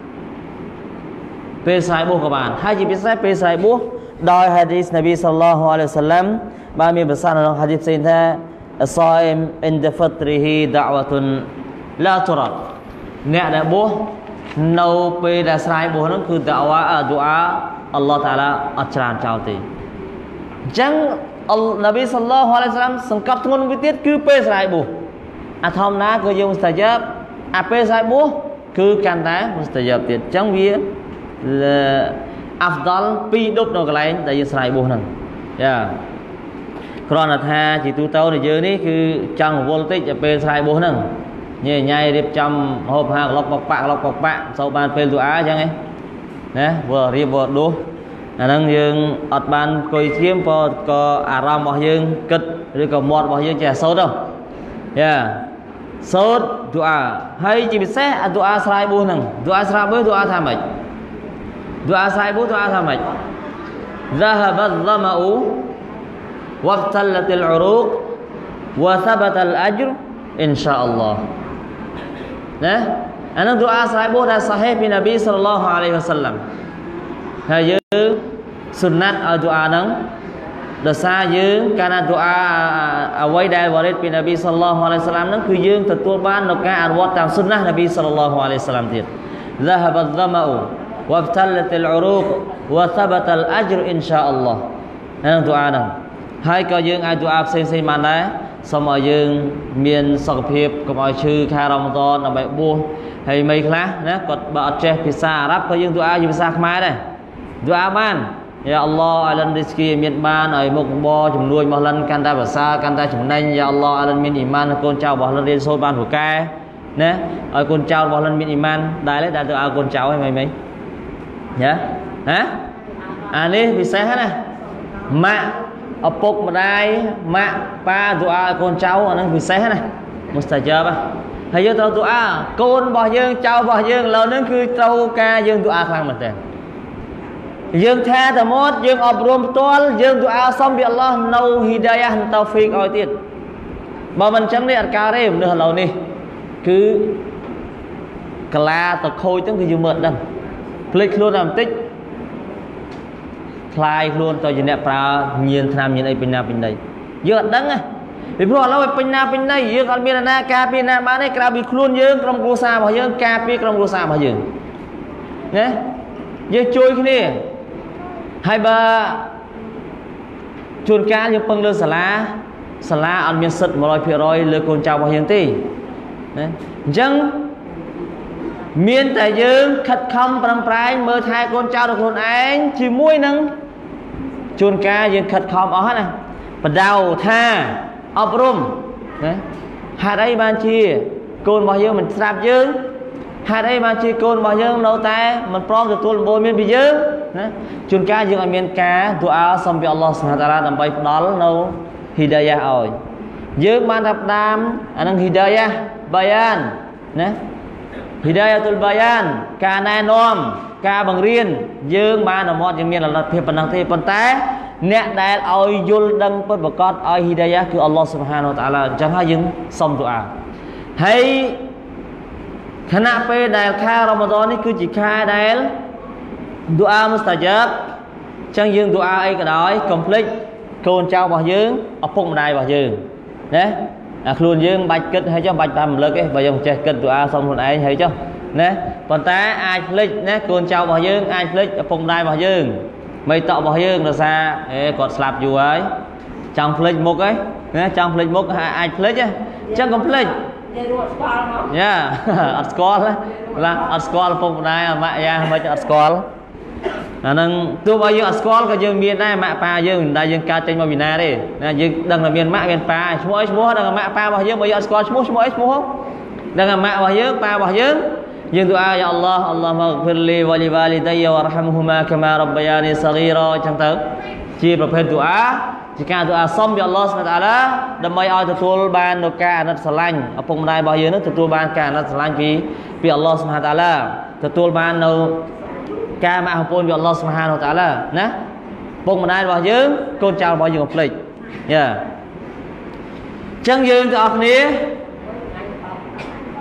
ពេលស្រ័យបួសក៏បានហើយជាពិសេសពេលស្រ័យបួសដោយហាឌីសនប៊ីសល្លឡោះអាឡៃហ៊ីវ៉ាសល្លាមបានមានប្រសាសន៍ក្នុងហាឌីសផ្សេងថាស័យមអ៊ីនដហ្វត្រីហ៊ីដាវ៉ាតុនឡាតុរ៉ាត់អ្នកដែលបួសនៅពេលដែលស្រ័យបួសហ្នឹងគឺដាវ៉ាឌូអាអល់ឡោះតាឡាអត់ច្រើនចោលទេអញ្ចឹងនប៊ីសល្លឡោះអាឡៃហ៊ីវ៉ាសល្លាមសង្កត់ធ្ងន់មួយទៀតគឺពេលស្រ័យបួសអាធម្មតាគឺយើងមុស្តាយ៉ាបអាពេលស្រ័យបួសគឺកាន់តែមុស្តាយ៉ាបទៀតអញ្ចឹងវាអាហ្វដលពីរដប់នៅកន្លែងដែលយើងស្រ័យបួសហ្នឹងយ៉ាគ្រាន់តែថាជាទូទៅនៃយើងនេះគឺចង់រវល់តិចទៅពេលស្រ័យបួសហ្នឹងញ៉ៃញ៉ៃរៀបចំហូបហាក្លុកបកបាក់សូវបានពេលទូអាអញ្ចឹងឯងណាvừaរៀបvừa đuaអាហ្នឹងយើងអត់បានអង្គុយធៀមក៏អារម្មណ៍របស់យើងគិតឬក៏មាត់របស់យើងចេះសូត្រទៅយ៉ាសូត្រទូអាហើយជាពិសេសទូអាស្រ័យបួសហ្នឹងទូអាស្រ័យបួសទូអាថាម៉េចទូអាស្រ័យបួសទូអាថាម៉េច ذهب الظمأ وابتلت العروق وثبت الأجر إن شاء الله ណាអានឹងទូអាស្រ័យបួសដែលសាហេពីនប៊ីសល្លឡោះអាឡៃហ៊ីវ៉ាសល្លាមហើយយើងសុណាត់ឲ្យទូអាហ្នឹងដោយសារយើងកាលណាទូអាអ្វីដែលវ៉ារីតពីនប៊ីសល្លឡោះអាឡៃហ៊ីវ៉ាសល្លាមហ្នឹងគឺយើងទទួលបាននៅការអនុវត្តតាមសុណានប៊ីសល្លឡោះអាឡៃហ៊ីវ៉ាសល្លាមទៀត ذهب الظمأ وابتلت العروق وثبت الأجر إن شاء الله អានឹងទូអាហ្នឹងហើយក៏យើងអាចទូអាផ្សេងៗបានដែរសូមឲ្យយើងមានសុខភាពកុំឲ្យឈឺខែរ៉ាម៉ាឌនដើម្បីបួសហើយមីខ្លះណាគាត់បើអត់ចេះភាសាអារ៉ាប់ក៏យើងទូអាជាភាសាខ្មែរដែរទូអាបានយ៉ាអល់ឡោះអាលិនរីស្គីមានបានឲ្យមុខរបរជំនួយរបស់លិនកាន់តែប្រសើរកាន់តែចំណេញយ៉ាអល់ឡោះអាលិនមានអ៊ីម៉ានកូនចៅរបស់លិនរៀនសូត្របានពូកែណាឲ្យកូនចៅរបស់លិនមានអ៊ីម៉ានដែរទេដែលទៅឲ្យកូនចៅហ្នឹងមីយ៉ាហ៎អានេះពិសេសណាម៉ាក់ឪពុកម្ដាយម៉ាក់ប៉ាទូអាឲ្យកូនចៅអាហ្នឹងពិសេសណាមុស្តាយ៉ាបហើយយើងត្រូវទូអាកូនរបស់យើងចៅរបស់យើងឥឡូវហ្នឹងគឺត្រូវការយើងទូអាខ្លាំងមែនទេយើងថាតែមកយើងអប់រំផ្ទាល់យើងទូអាសុំពីអល់ឡោះនៅហ៊ីដាយ៉ាហ៍តៅហ្វីកឲ្យទៀតបើមិនអញ្ចឹងនេះអត់កើតទេមនុស្សឥឡូវនេះគឺកាឡាទៅខូចហ្នឹងគឺយើងមើលដឹងភ្លេចខ្លួនតែបន្តិចคลายខ្លួនទៅជាអ្នកប្រើញៀនឆ្នាំញៀនអីពេញណាពេញណីយើងអត់ដឹងណាពីព្រោះឥឡូវពេញណាពេញណីយើងអត់មានអាណាការពារណាបានទេក្រៅពីខ្លួនយើងក្រុមគ្រួសាររបស់យើងការពារក្រុមគ្រួសាររបស់យើងណាយើងជួយគ្នាហើយបើជួនកាលយើងពឹងលើសាលាអត់មានសិទ្ធិ 100% លើកូនចៅរបស់យើងទេណាអញ្ចឹងមានតែយើងខិតខំប្រឹងប្រែងមើលថែកូនចៅរបស់ខ្លួនឯងជាមួយនឹងជួនកាលយើងខិតខំអស់ណាបដៅថាអប់រំណាហេតុអីបានជាកូនរបស់យើងមិនស្ដាប់យើងហេតុអីបានជាកូនរបស់យើងនៅតែមិនព្រមទទួលដំបូន្មានពីយើងណាជួនកាលយើងអត់មានការទូអាសុំពីអល់ឡោះស៊ុបហានតាឡាដើម្បីផ្ដល់នៅហ៊ីដាយ៉ាឲ្យយើងបានថាផ្ដាំអានឹងហ៊ីដាយ៉ាបាយ៉ានណាហ៊ីដាយ៉ាតុលបាយ៉ានការណែនាំការបង្រៀនយើងបានអមត់យើងមានលទ្ធភាពប៉ុណ្ណឹងទេប៉ុន្តែអ្នកដែលឲ្យយល់ដឹងពិតប្រាកដឲ្យហ៊ីដាយ៉ាគឺអល់ឡោះស៊ុបហានតាឡាអញ្ចឹងហើយយើងសុំទូអាហើយខណៈពេលដែលខែរ៉ាម៉ាឌននេះគឺជាខែដែលទូអាមុស្តាយ៉ាបអញ្ចឹងយើងទូអាអីក៏ដោយកុំភ្លេចកូនចៅរបស់យើងឪពុកម្ដាយរបស់យើងណាអាខ្លួនយើងបាច់គិតហើយចុះបាច់តាមរំលឹកទេបើយើងចេះគិតទូអាសុំខ្លួនឯងហើយចុះណាប៉ុន្តែអាចភ្លេចណាកូនចៅរបស់យើងអាចភ្លេចឪពុកម្ដាយរបស់យើងមីតក់របស់យើងដោយសារគាត់ស្លាប់យូរហើយចង់ភ្លេចមុខហ៎ណាចង់ភ្លេចមុខអាចភ្លេចហ៎អញ្ចឹងកុំភ្លេចយ៉ាអត់ស្គាល់ណាអត់ស្គាល់ឪពុកម្ដាយម៉ាក់យ៉ាមិនអត់ស្គាល់អាហ្នឹងទោះបីយើងអត់ស្គាល់ក៏យើងមានដែរម៉ាក់ប៉ាយើងមិនដែលយើងកើតចេញមកពីណាទេណាយើងដឹងថាមានម៉ាក់មានប៉ាឈ្មោះអីឈ្មោះដឹងថាម៉ាក់ប៉ារបស់យើងបើយើងអត់ស្គាល់ឈ្មោះអីឈ្មោះដឹងថាម៉ាក់របស់យើងប៉ារបស់យើងទូអាយ៉ាអល់ឡោះអល់ឡោះម៉ាហ្ហ្វិរលីវ៉ាលីវ៉ាលីដៃយ៉ាវ៉ារហាមហ៊ូម៉ាកាម៉ារ៉បយ៉ានីសហ្គីរ៉ាអញ្ចឹងទៅជាប្រភេទទូអាជាការទូអាសុំពីអល់ឡោះស៊ុបហានតាឡាដើម្បីឲ្យទទួលបាននូវការអាណិតស្រឡាញ់ឪពុកម្ដាយរបស់យើងនឹងទទួលបានការអាណិតស្រឡាញ់ពីអល់ឡោះស៊ុបហានតាឡាទទួលបាននៅការមកអរគុណពីអល់ឡោះស៊ុបហានតាឡាណាពុកម្ដាយរបស់យើងកូនចៅរបស់យើងកុំភ្លេចយ៉ាអញ្ចឹងយើងទាំងអស់គ្នា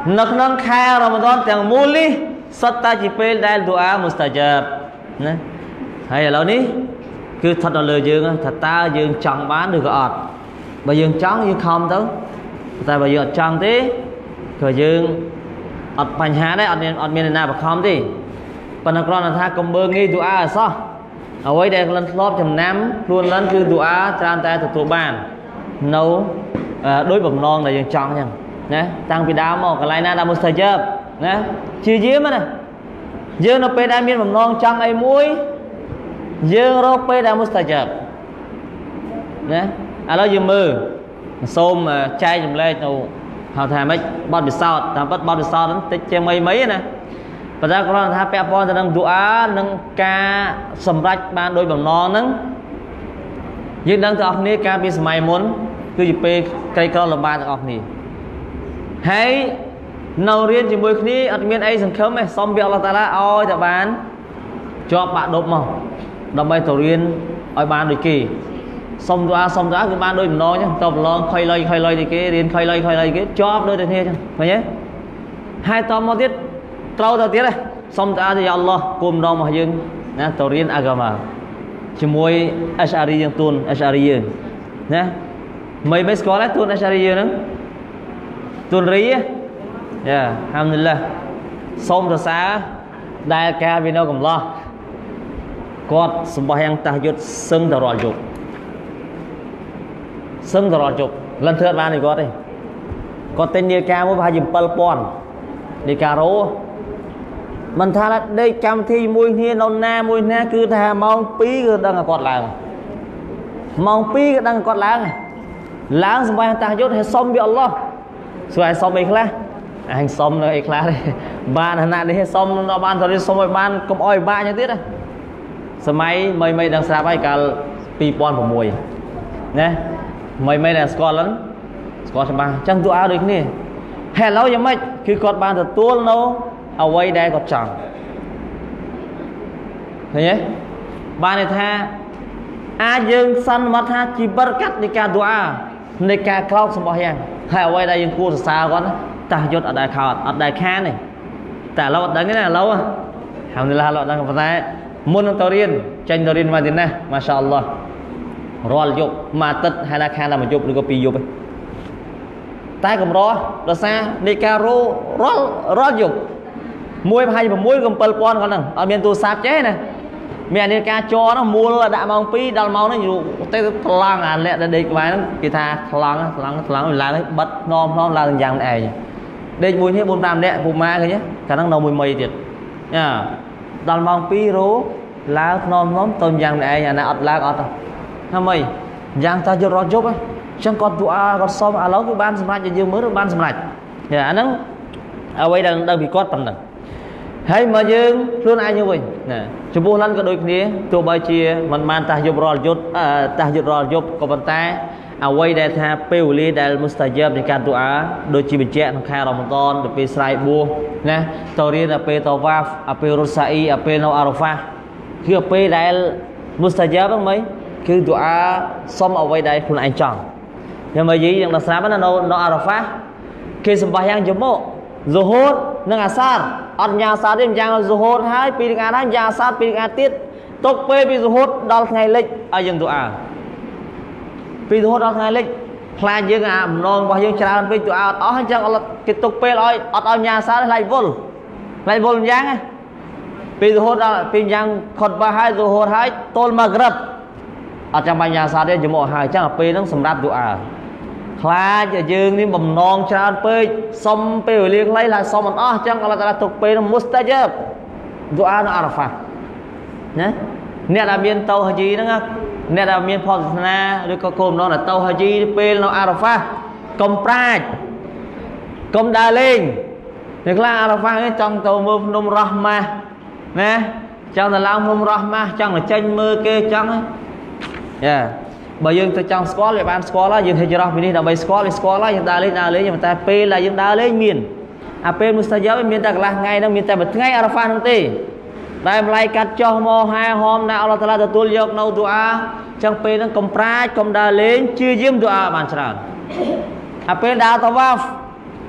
nực nâng khai Ramadan tiếng mùi lý sất ta chỉ phê đai dua mustajab hay là lâu ní cứ thật là lời dương thật ta dương chẳng bán được ọt bà dương chẳng dương không tới tại bà dương chẳng thế rồi dương ọt bánh há đấy ọt miền nào bà không đi bà nâng con là tha cầm bơ nghi dua là sao ở đây đây lần lóp chầm nám luôn lần cứ dua tràn tay thật tụ bàn nấu đối bậc non là dương chẳng nha nè tăng vì đá một cái này là mustajab nè chưa dễ mà nè dương nó pe đa miên bậc non chẳng ai muối dương rô pe đa mustajab nè à lo dương mưa xôm chai dùm lên đâu hào thà mấy bọt bị sao ta bắt bọt bị sao đến tích chơi mấy nè và ra con tha pe pon ta đang dua nâng ca sầm rách ban đôi bậc non nâng dương đang học ní ca bị mày muốn cứ dịp pe cây con là ba học ní hãy nấu riêng chỉ mùi khí ở miền ấy sừng khớm này xong việc là ta đã oi ta bán cho bạn đột màu đâm bay tổ riêng oi bán đôi kỳ xong ra cứ bán đôi mình nói nhá tập lo khơi lơi thì cái riêng khơi lơi cái cho đôi đây thế phải nhé hai tôm một tiết trâu đầu tiết này xong ra thì Allah cùng đâu mà dương nè tổ riêng agama chỉ mùi ashari dương tuôn ashari dương nè mấy có lấy tuôn ashari dương nữa tuần rí á, alhamdulillah, xong rồi sáng đại ca vì nó cũng lo, có sembahyang tahajud sưng tờ rọt lần thứ ba này có đây, có tên đi ca mới phải dùng palpon, đi ca rô, mình tha là đây cam thi mùi na cứ thà mong pí cứ đang là quạt làng, mong pí cứ đang quạt láng sembahyang tahajud hay xong bị Allah rồi anh xong ikhlas anh xong rồi ikhlas đây ban hana đi xong nó ban rồi xong rồi ban công oi ba như thế đấy máy mây đang xa bay cả pi pon của mùi nè mây là score lắm score ba chẳng tụ áo được nè hè lâu như mấy cứ cọt ban thật tuôn đâu ở quay đây cọt chẳng thấy nhé ban này tha dương săn mắt ha chỉ bất cắt đi cả dua đi cả cloud xong bao nhiêu hay quay đây cô xa con ta chốt ở đại khan này tại lâu đánh cái này lâu à alhamdulillah lâu đang có phải môn tàu riêng tranh tàu riêng mà thế này mashallah rồi dục mà tết hay là khan là một dục được có pi dục tay cầm đó xa đi cà rô dục muối hay mà muối cầm pal con nè ở miền tu sáp chế này mẹ đi ca cho nó mua là đã mong pi đào máu nó nhiều tê lang à lẹ đây cái nó kỳ tha lang là nó bật non là dạng này đây mùi thế 4-5 nè phụ ma cái nhé khả năng đầu mùi mây thiệt nha đào mong pi rú lá non tôm dạng này nhà này ọt lá ọt tham mày dạng ta cho rót giúp ấy chẳng còn tụ còn xong lâu cái ban sầm cho dương mới được ban sầm lạch thì anh nó ở đây đang bị cốt bằng này hay mà dương luôn ai như vậy nè chụp buôn lăn cái đôi kia tụi bay chia mình mang ta giúp rồi giúp có vận tải ở đây để tha pêu li để mustajab để can tụi đôi chi bị chết khai Ramadan để pe sai buông nè tàu riêng là pe tàu vaf pe rusai pe nau arafah khi pe để mustajab bằng mấy cứ tụi xong ở đây luôn anh chọn nhưng mà gì rằng là sáng nó arafah khi sembahyang jemo zuhur nang asar ăn nhà sa đêm giang zuhur hai pi dengan ăn nhà sa pi dengan tiết tục pe pi zuhur đal ngày lịch ở dân tụi pi zuhur đal ngày lịch khai dương non bao dương tràn pi tụi ở hay chăng là cái tục pe rồi ở nhà sa lại vol giang pi zuhur đal pi giang khutbah hai zuhur hai tol maghrib ở trong ban nhà sa đêm jemo hai chăng là pi nó sầm đáp tụi khai cho dương đi bầm non tràn pe xong pe liên lấy là xong mình chẳng là tục pe nó mustajab dua nó arafah nhé nè là miền tàu haji đó nghe nè là miền phật na rồi có cồn đó là tàu haji pe nó arafah công prai công đa lên thì là arafah ấy trong tàu mưa nôm rahmah nè trong là lao nôm rahmah trong là tranh mưa kê trong yeah bởi dương từ trong squat lại ban squat là dương hay chưa mình đi đâu bay squat là dương ta lên nhưng mà ta p là dương ta lên miền p mustajab miền ta là ngay đang miền ta bật ngay arafah không tì đây lại cắt cho mo hai hôm nào Allah Taala tutul yok nau dua trong p nó công đa lên chưa diêm dua bàn tràn p đa tawaf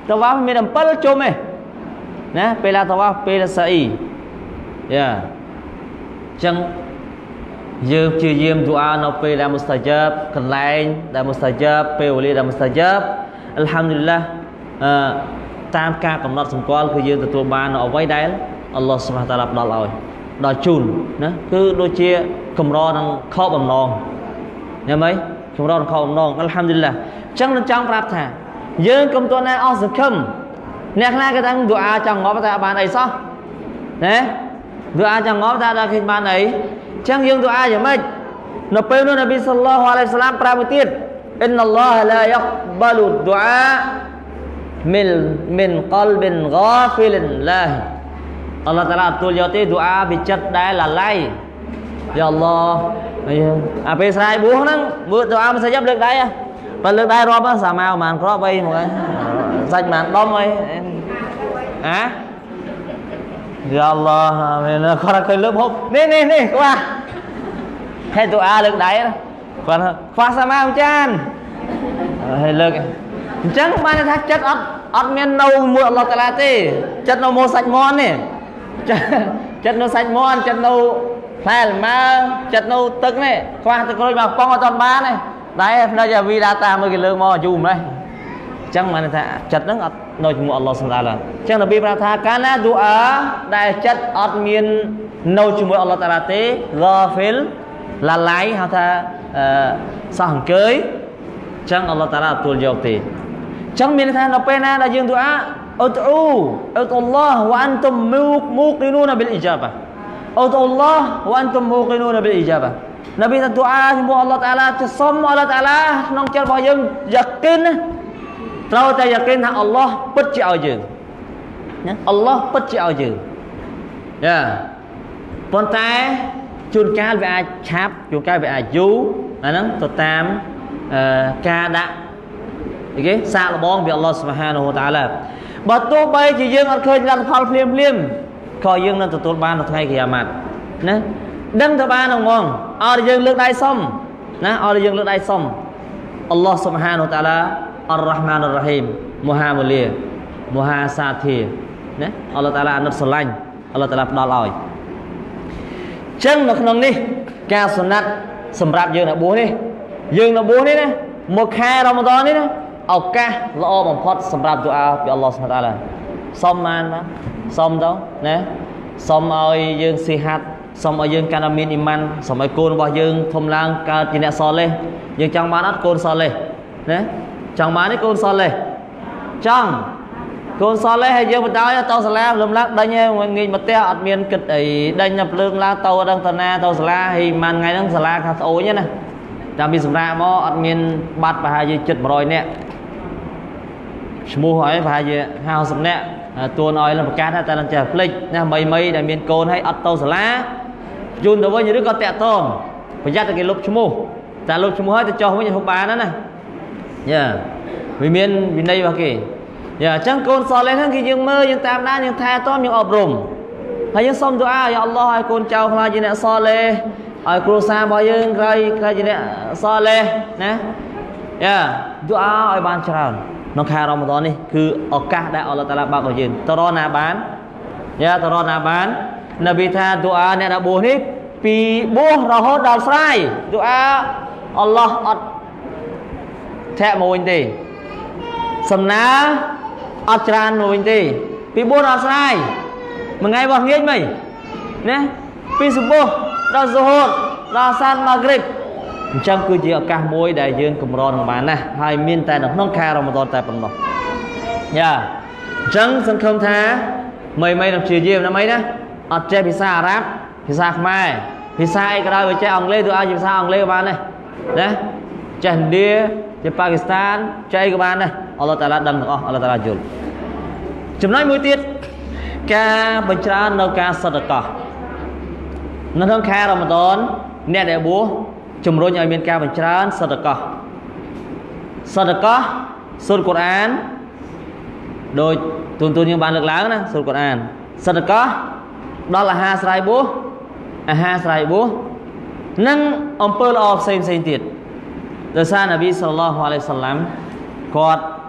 តវ៉ាហ្វមាន7ជុំឯណាពេលឡាតវ៉ាហ្វពេលសាអ៊ីយ៉ាចឹងយើងព្យាយាមឌូអានៅពេលដែលមុស្តាជាបកន្លែងដែលមុស្តាជាបពេលវេលាដែលមុស្តាជាបអល់ហាំឌុលីឡាតាមការកំណត់សម្គាល់គឺយើងទទួលបាននៅអ្វីដែលអល់ឡោះស៊ុបហានតាឡាផ្ដល់ឲ្យដល់ជូនណាគឺដូចជាកម្រនឹងខកបំណងឃើញไหมកម្រនឹងខកបំណងអល់ហាំឌុលីឡាចឹងនឹងចង់ប្រាប់ថាយើងកុំទាន់ណាអស់សង្ឃឹមអ្នកខ្លះគេថាឌូអាចង់ងប់តែបានអីសោះណាឌូអាចង់ងប់តែដល់ឃើញបានអីចឹងយើងឌូអាយ៉ាងម៉េចនៅពេលនោះនប៊ីសល្លឡោះអាឡៃហ៊ីវសឡាមប្រាប់មួយទៀតអ៊ីនអល់ឡោះឡាយ៉ាក់បាលូឌូអាមិនកលបិនហ្គាហ្វីលឡាហ៍អល់ឡោះតាឡាទូលយកទេឌូអាពីចិត្តដែលឡាឡៃយ៉ាអល់ឡោះអាពេលស្រ័យបួសហ្នឹងមើលឌូអាមិនស្អីលើកដៃបើលើកដៃរាប់សាម៉ៅប្រហែលគ្រាប់អីមកហើយសាច់ប្រហែលដុំអីអាយ៉ាអល់ឡោះមានគាត់ឃើញលើកហូបនេះខ្វះហេតុឌូអាលើកដៃគាត់ខ្វះសាម៉ៅចានហើយលើកអញ្ចឹងបានថាចិត្តអត់មាននៅមួយអល់ឡោះតាឡាទេចិត្តនៅមកសាច់មន់នេះចិត្តនៅសាច់មន់ចិត្តនៅផ្លែលម៉ើចិត្តនៅទឹកនេះខ្វះទឹកក្រូចមកប៉ងអត់បានទេតែផ្នែកវីដាតាមើលគេលើកមកយូរម្លេះអញ្ចឹងបានថាចិត្តហ្នឹងអត់នៅជាមួយអល់ឡោះស៊ុបហានតាឡាអញ្ចឹងនប៊ីប្រាប់ថាកាលណាឌូអាដែលចិត្តអត់មាននៅជាមួយអល់ឡោះតាឡាទេហ្គាហ្វីលឡាឡៃហៅថាសោះអង្គើយអញ្ចឹងអល់ឡោះតាឡាទទួលយកទេចឹងមានថានៅពេលណាដែលយើងឌូអាអ៊ុតអ៊ូអ៊ុតអល់ឡោះវ៉ាន់តុមមូគីនូនប៊ីលអ៊ីជាបាអ៊ុតអល់ឡោះវ៉ាន់តុមមូគីនូនប៊ីលអ៊ីជាបានប៊ីថាឌូអាជាមួយអល់ឡោះតាឡាទៅសុំអល់ឡោះតាឡាក្នុងចិត្តរបស់យើងយ៉ាគិនត្រូវតែយ៉ាគិនថាអល់ឡោះពិតជាឲ្យយើងណាអល់ឡោះពិតជាឲ្យយើងយ៉ាប៉ុន្តែជួនកាលវាអាចឆាប់ជួនកាលវាអាចយូរអាហ្នឹងទៅតាមការដាក់គេសាកល្បងពីអល់ឡោះស៊ុបហានហូតាឡាបើទោះបីជាយើងអត់ឃើញលទ្ធផលភ្លាមក៏យើងនឹងទទួលបាននៅថ្ងៃគីយ៉ាម៉ាត់ណាដឹងទៅបានហ្មងអត់យើងលើកដៃសុំណាអត់យើងលើកដៃសុំអល់ឡោះស៊ុបហានហូតាឡាអររ៉ាហ្មានអររ៉ាហ៊ីមមូហាមូលីមូហាសាធីណាអល់ឡោះតាឡាអាណិតស្រឡាញ់អល់ឡោះតាឡាផ្ដល់ឲ្យចឹងនៅក្នុងនេះការសុណាត់សម្រាប់យើងនៅបួសនេះយើងនៅបួសនេះណាមួយខែរ៉ាម៉ាដននេះណាឱកាសល្អបំផុតសម្រាប់ឌូអាពីអល់ឡោះស៊ុបហានតាឡាសុំបានសុំទៅណាសុំឲ្យយើងស៊ីហាត់សុំឲ្យយើងកាន់តែមានអ៊ីម៉ានសុំឲ្យកូនរបស់យើងធំឡើងកើតជាអ្នកសលេះយើងចង់បានអត់កូនសលេះណាចង់បានទេកូនសលេះចង់កូនសលេះហើយយើងបន្តឲ្យទៅសាលាលំឡើងដេញងាយមកផ្ទះអត់មានគិតអីដេញដល់ភ្លើងឡើងទៅដល់តាណាទៅសាលាហើយម៉ានថ្ងៃហ្នឹងសាលាខាងស្អូចណាតាមពីសម្រាប់មកអត់មានបាត់ប្រហែលជា700នាក់ឈ្មោះហើយប្រហែលជា50នាក់ទួនឲ្យលំប្រកាសតែនឹងចេះផ្លេចណាមីដែលមានកូនហើយអត់ទៅសាលាជូនទៅវិញឬក៏តាក់តងប្រយ័ត្នតែគេលុបឈ្មោះតែលុបឈ្មោះហើយទៅចោះវិញហូបបានណាយ៉ាវាមានវិន័យរបស់គេយ៉ាអញ្ចឹងកូនសលេះហ្នឹងគឺយើងមើលយើងតាមដានយើងថែទាំយើងអប់រំហើយយើងសុំឌូអាយ៉ាអល់ឡោះឲ្យកូនចៅខ្លាចជាអ្នកសលេះឲ្យគ្រួសាររបស់យើងខ្លាចជាអ្នកសលេះណាយ៉ាឌូអាឲ្យបានច្រើនក្នុងខែរ៉ាម៉ាដននេះគឺឱកាសដែលអល់ឡោះតាឡាបើកឲ្យយើងទៅរកណាបានយ៉ាទៅរកណាបាននប៊ីថាឌូអាអ្នកដែលបួសនេះពីបួសរហូតដល់ស្រ័យឌូអាអល់ឡោះអត់ធាក់មួយទេសំណើអត់ច្រើនមួយទេពីបួសដល់ស្រ័យមួយថ្ងៃរបស់ងាយមិនណាពីសុបហ៍ដល់ស៊ូហូតដល់សានម៉ាហ្គ្រីបអញ្ចឹងគឺជាឱកាសមួយដែលយើងកម្រនឹងបានណាហើយមានតែនៅក្នុងខែរ៉ាម៉ាដនតែប៉ុណ្ណោះយ៉ាអញ្ចឹងសង្ឃឹមថាមីនឹងព្យាយាមណាមីណាអត់ចេះភាសាអារ៉ាប់ភាសាខ្មែរភាសាអីក៏ដោយវាចេះអង់គ្លេសទៅឲ្យជាភាសាអង់គ្លេសបានដែរណាចេះឥណ្ឌាជាប៉ាគីស្ថានចេះអីក៏បានដែរអល់ឡោះតាឡាដឹងទាំងអស់អល់ឡោះតាឡាយល់ចំណុចមួយទៀតការបញ្ច្រើននៅការសតកោនៅក្នុងខែរ៉ាម៉ាដនអ្នកដែលបួសជំរុញឲ្យមានការបញ្ច្រើនសតកោសូត្រកូរ៉ានដោយទូនយើងបានលើកឡើងណាសូត្រកូរ៉ានសតកោដល់អាហារស្រ័យបួសនិងអំពើល្អផ្សេងទៀតដោយសារនប៊ីសល្លឡោះអាឡៃហ៊ីវសល្លាមគាត់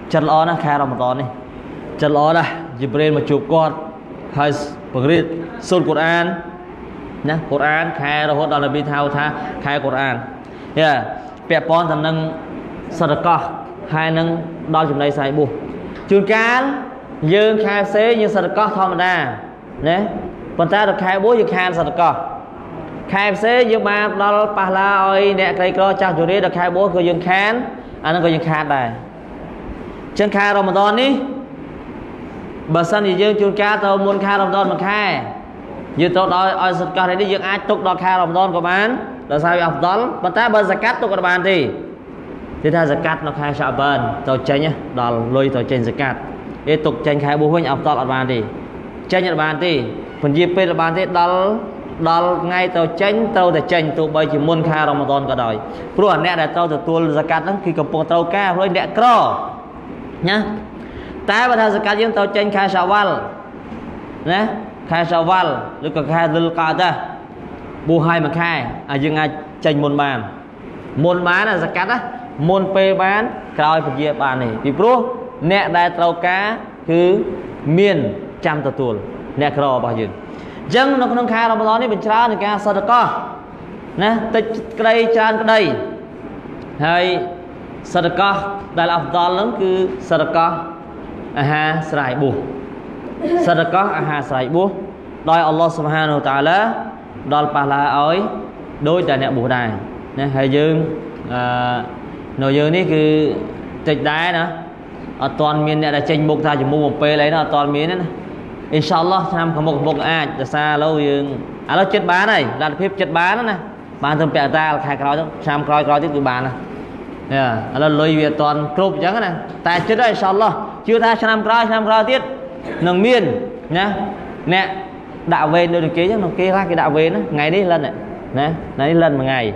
จัดล้อนะแค่รอมฎอนนี่จัดล้อนะจิบเรนมาจูบกอดให้ปกติสุดกุรอานนะกุรอานแค่เราหดดอลลาร์บิทาวท่าแค่กุรอานเนี่ยเปียปอนทำนังสระก็ให้นังดอลจุดในสายบุจุดการยืนแค่เซยืนสระก็ธรรมดาเนี่ยปัญหาเราแค่บุยืนแค่สระก็แค่เซยืนมาเราปะลาอ้อยเนี่ยใครก็จ้างจุดนี้เราแค่บุก็ยืนแค่อันนั้นก็ยืนแค่ได้จังแค่รอมฎอนนี้บางสันยืนจุดการเรามุนแค่รอมฎอนมาแค่ยืนโต๊ะดอยอ้อยสระก็ในนี้ยืนอาจตกดอกแค่รอมฎอนกับมันเราใช้อัฟดอลปัญหาเบอร์สกัดตกกับมันที่ถ้าสกัดเราแค่ชาบันตัวเจนเนี่ยดอลลุยตัวเจนสกัดตกเจนแค่บุ้งอัฟดอลอัฟบานที่เจนอัฟบานที่ผลยีบเป็นอัฟบานที่ดอลไงตัวเจนตัวแต่เจนตัวใบจีมุนแค่รอมฎอนก็ได้เพราะเนี่ยแต่ตัวสกัดนั้นคือกระปุกตัวแก้เพราะเนี่ยกรอนะแต่ประธานสกัดยังตัวเจนแค่ชาวัลนะแค่ชาวัลหรือก็แค่ดุลกาตะบูไฮมาแค่ยังไงเจนมุนบานนะสกัดนะมุนเปบานกลายเป็นเยี่ยบานนี่ปีโปรเนี่ยได้ตัวแก้คือเมียนจำตัวเนี่ยกรอบยืนจังนกแค่รอมฎอนนี่เป็นชาในการสะดก็นะติดไกลจานก็ได้ให้สะดก็ได้อัฟดอลนั้นคือสะดก็อาหารสายบุสะดก็อาหารสายบุโดยอัลลอฮฺ سبحانه และ تعالى ดอลปาลาอ้อยโดยแต่เนี่ยบุได้นะให้ยืนหน่วยยืนนี่คือติดได้นะตอนมีเนี่ยได้เจนบุกทายจมูกบุกเปย์เลยนะตอนมีนั่นอินชาอัลลอฮ์ทำขมุกบุกอาจจะซาเรายืนเราเจ็ดบ้านเลยลาดพิบเจ็ดบ้านนั่นนะบ้านทำเปียตาใครคราวต้องชามครอยที่คือบ้านนะเนี่ยเราเลยเวียตอนกรุบจังนะแต่เจ็ดได้อินชาอัลลอฮ์ชื่อท่าชามครอยที่หนึ่งเมียนเนี่ยđạo về nơi kia chứ nó kia ra cái đạo về nó ngày đi lần này nè lần một ngày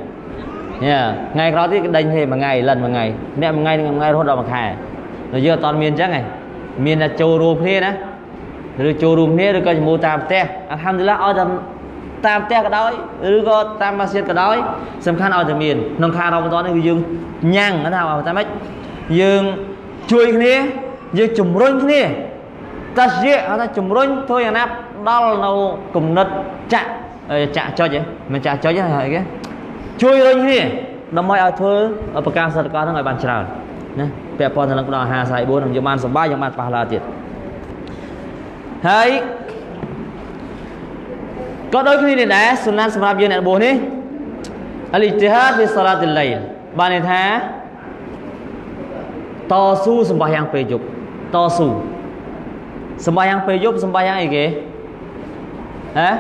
nha ngày đó thì cái đành thì mà ngày lần một ngày nè một ngày hốt đầu mà khai rồi giờ toàn miền chắc này miền là châu rùm thế đó rồi châu rùm thế rồi coi mua tam te alhamdulillah ở tam te cái đó rồi có tam masjid cái đó xem khăn ở từ miền nông khai đâu đó này dương nhang nó nào tam mấy dương chui cái này dương chùm rôn cái này ta dễ ta chùm rôn thôi à nắp đó là nó cùng nứt chạ cho vậy mình chạ cho vậy hả cái chui rồi như thế nó mới ở thôi ở bậc cao sao có nó ngoài bàn trà nè bè pon thì nó có hà sai bốn làm bàn sầm ba làm bàn là tiệt thấy có đôi khi này đã sunnah sầm dương này bốn đi al-ijtihad fi salatil layl bàn này thá to su sầm bài yang pe dục to su sầm bài yang pe dục sầm bài yang gì kì hả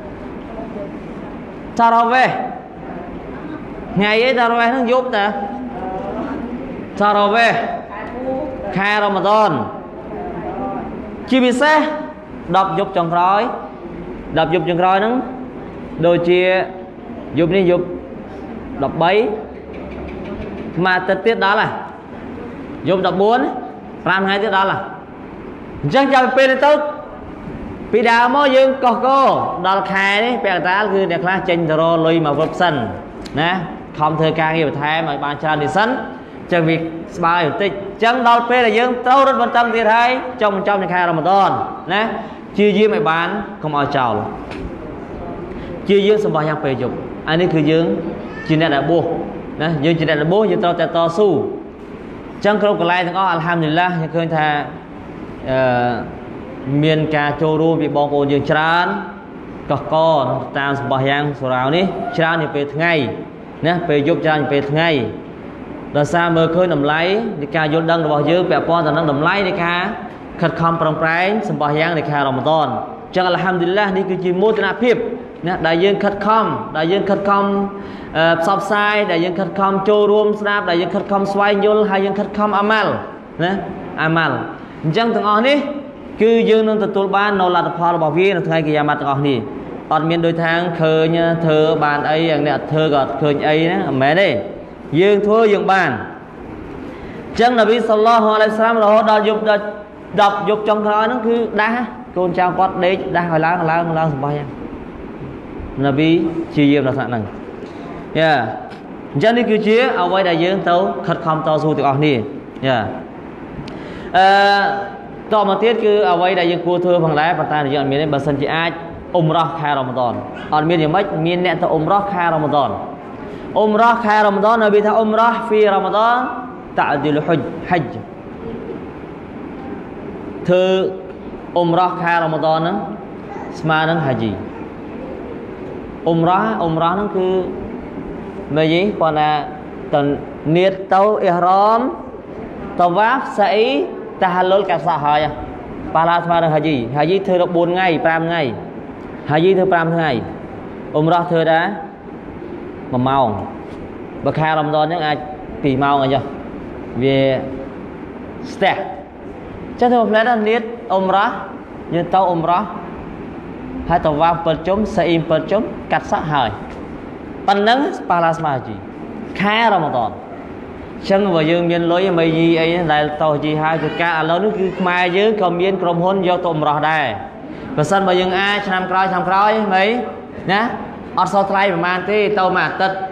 taraweh ngày ấy taraweh nó giúp ta taraweh khai Ramadan chỉ biết sao đọc giúp trong khói nó đôi chia giúp đi giúp đọc bấy mà tiết đó là giúp đọc 4 làm hai tiết đó là chẳng cho bên tốtปีดาวมอยืนก็ดอลคายนี่แปลกตาคือเด็กละเจนโรลุยมาวับสันนะคอมเธอการอยู่ไทยมาบานชาดิสันจะวิกสบายอยู่ติดจังดอลเปย์ยืนเต้ารถบนตั้งที่ไทยtrongในคายรอมฎอนนะชื่อยืนไม่บานkhôngเอาเจ้าชื่อยืนสบายยังเปย์จุกอันนี้คือยืนจีนได้ดับโบนะยืนจีนได้ดับโบยืนแต่ต่อสู้จังครบกันไล่ทั้งอ้ออัลฮัมดุลิลละยังเคยทาเมียนกาโจรูbịบองโอนยืนชราก็ตามสบายยังสุรานี้ชรานี่เป็นไงนะไปยุบชรานี่เป็นไงเราซาเมื่อเคยนำไล่ในการยนดังเราเยอะแบบป้อนแต่นั้นนำไล่ในการขัดคำปรองแปรงสบายยังในการรอมฎอนจังอัลฮัมดุลิลละนี่คือจีมุตนาพิบนะได้ยืนขัดคำซับไซได้ยืนขัดคำโจรวมสนาบได้ยืนขัดคำสวายยลให้ยืนขัดคำอามัลนะอามัลจังทั้งอันนี้คือยืนนนตัวบ้านนอนหลับพอเราบอกพี่เราไงกิยามัดต่างนี่ตอนเมียนโดยทางเคยเนี่ยเธอบานไอ้อย่างเนี้ยเธอก็เคยไอ้นะแม่ได้ยืนทั่วยืนบ้านจังนบีศ็อลลัลลอฮุอะลัยฮิวะซัลลัมเราดอกยุบจงครอยนั่นคือด่าโกนเจ้าก็เด็กด่าหอยล้างสบายนบีชี้ยืมลักษณะนั้นเนี่ยจังนี่คือชี้เอาไว้ได้ยืนเต้าขัดคำต่อสู้ตัวนี่เนี่ยต่อมาទៀតគឺអ្វីដែលយើងគួរធ្វើផងដែរប៉ុន្តែយើងអត់មានទេបើសិនជាអាចអ៊ុំរ៉ោះខែរ៉ាម៉ាឌនអត់មានយ៉ាងម៉េចមានអ្នកទៅអ៊ុំរ៉ោះខែរ៉ាម៉ាឌនអ៊ុំរ៉ោះខែរ៉ាម៉ាឌននប៊ីថាអ៊ុំរ៉ោះហ្វីរ៉ាម៉ាឌនតាឌីលហុហច្ចធ្វើអ៊ុំរ៉ោះខែរ៉ាម៉ាឌនហ្នឹងស្មើនឹងហាជីអ៊ុំរ៉ោះហ្នឹងគឺមើលយីគាត់ថាតនៀតទៅអ៊ីហ្រ៉មតវ៉ាហ្វសាអ៊ីតាហាលុលកាសោះហើយប៉ាឡាស្មើនឹងហាជីធ្វើដល់4ថ្ងៃ5ថ្ងៃហាជីធ្វើ5ថ្ងៃអ៊ុំរ៉ោះធ្វើដែរ1ម៉ោងបើខែរ៉ាម៉ាឌនហ្នឹងអាច2ម៉ោងអីចុះវាស្ទះចឹងទៅផ្លែដល់នៀតអ៊ុំរ៉ោះយើងទៅអ៊ុំរ៉ោះហើយតវ៉ាហ្វ7ជុំសាអ៊ី7ជុំកាត់សក់ហើយប៉ុណ្ណឹងប៉ាឡាស្មើហាជីខែរ៉ាម៉ាឌនចឹងបើយើងមានលុយមិនយីអីដែលតោះជីហើយគឺការឥឡូវនេះគឺខ្មែរយើងក៏មានក្រុមហ៊ុនយកទៅអ៊ុំរ៉ោះដែរបើសិនបើយើងអាចឆ្នាំក្រោយមិនណាអត់សោះថ្លៃប្រហែលទេទៅមួយអាទិត្យ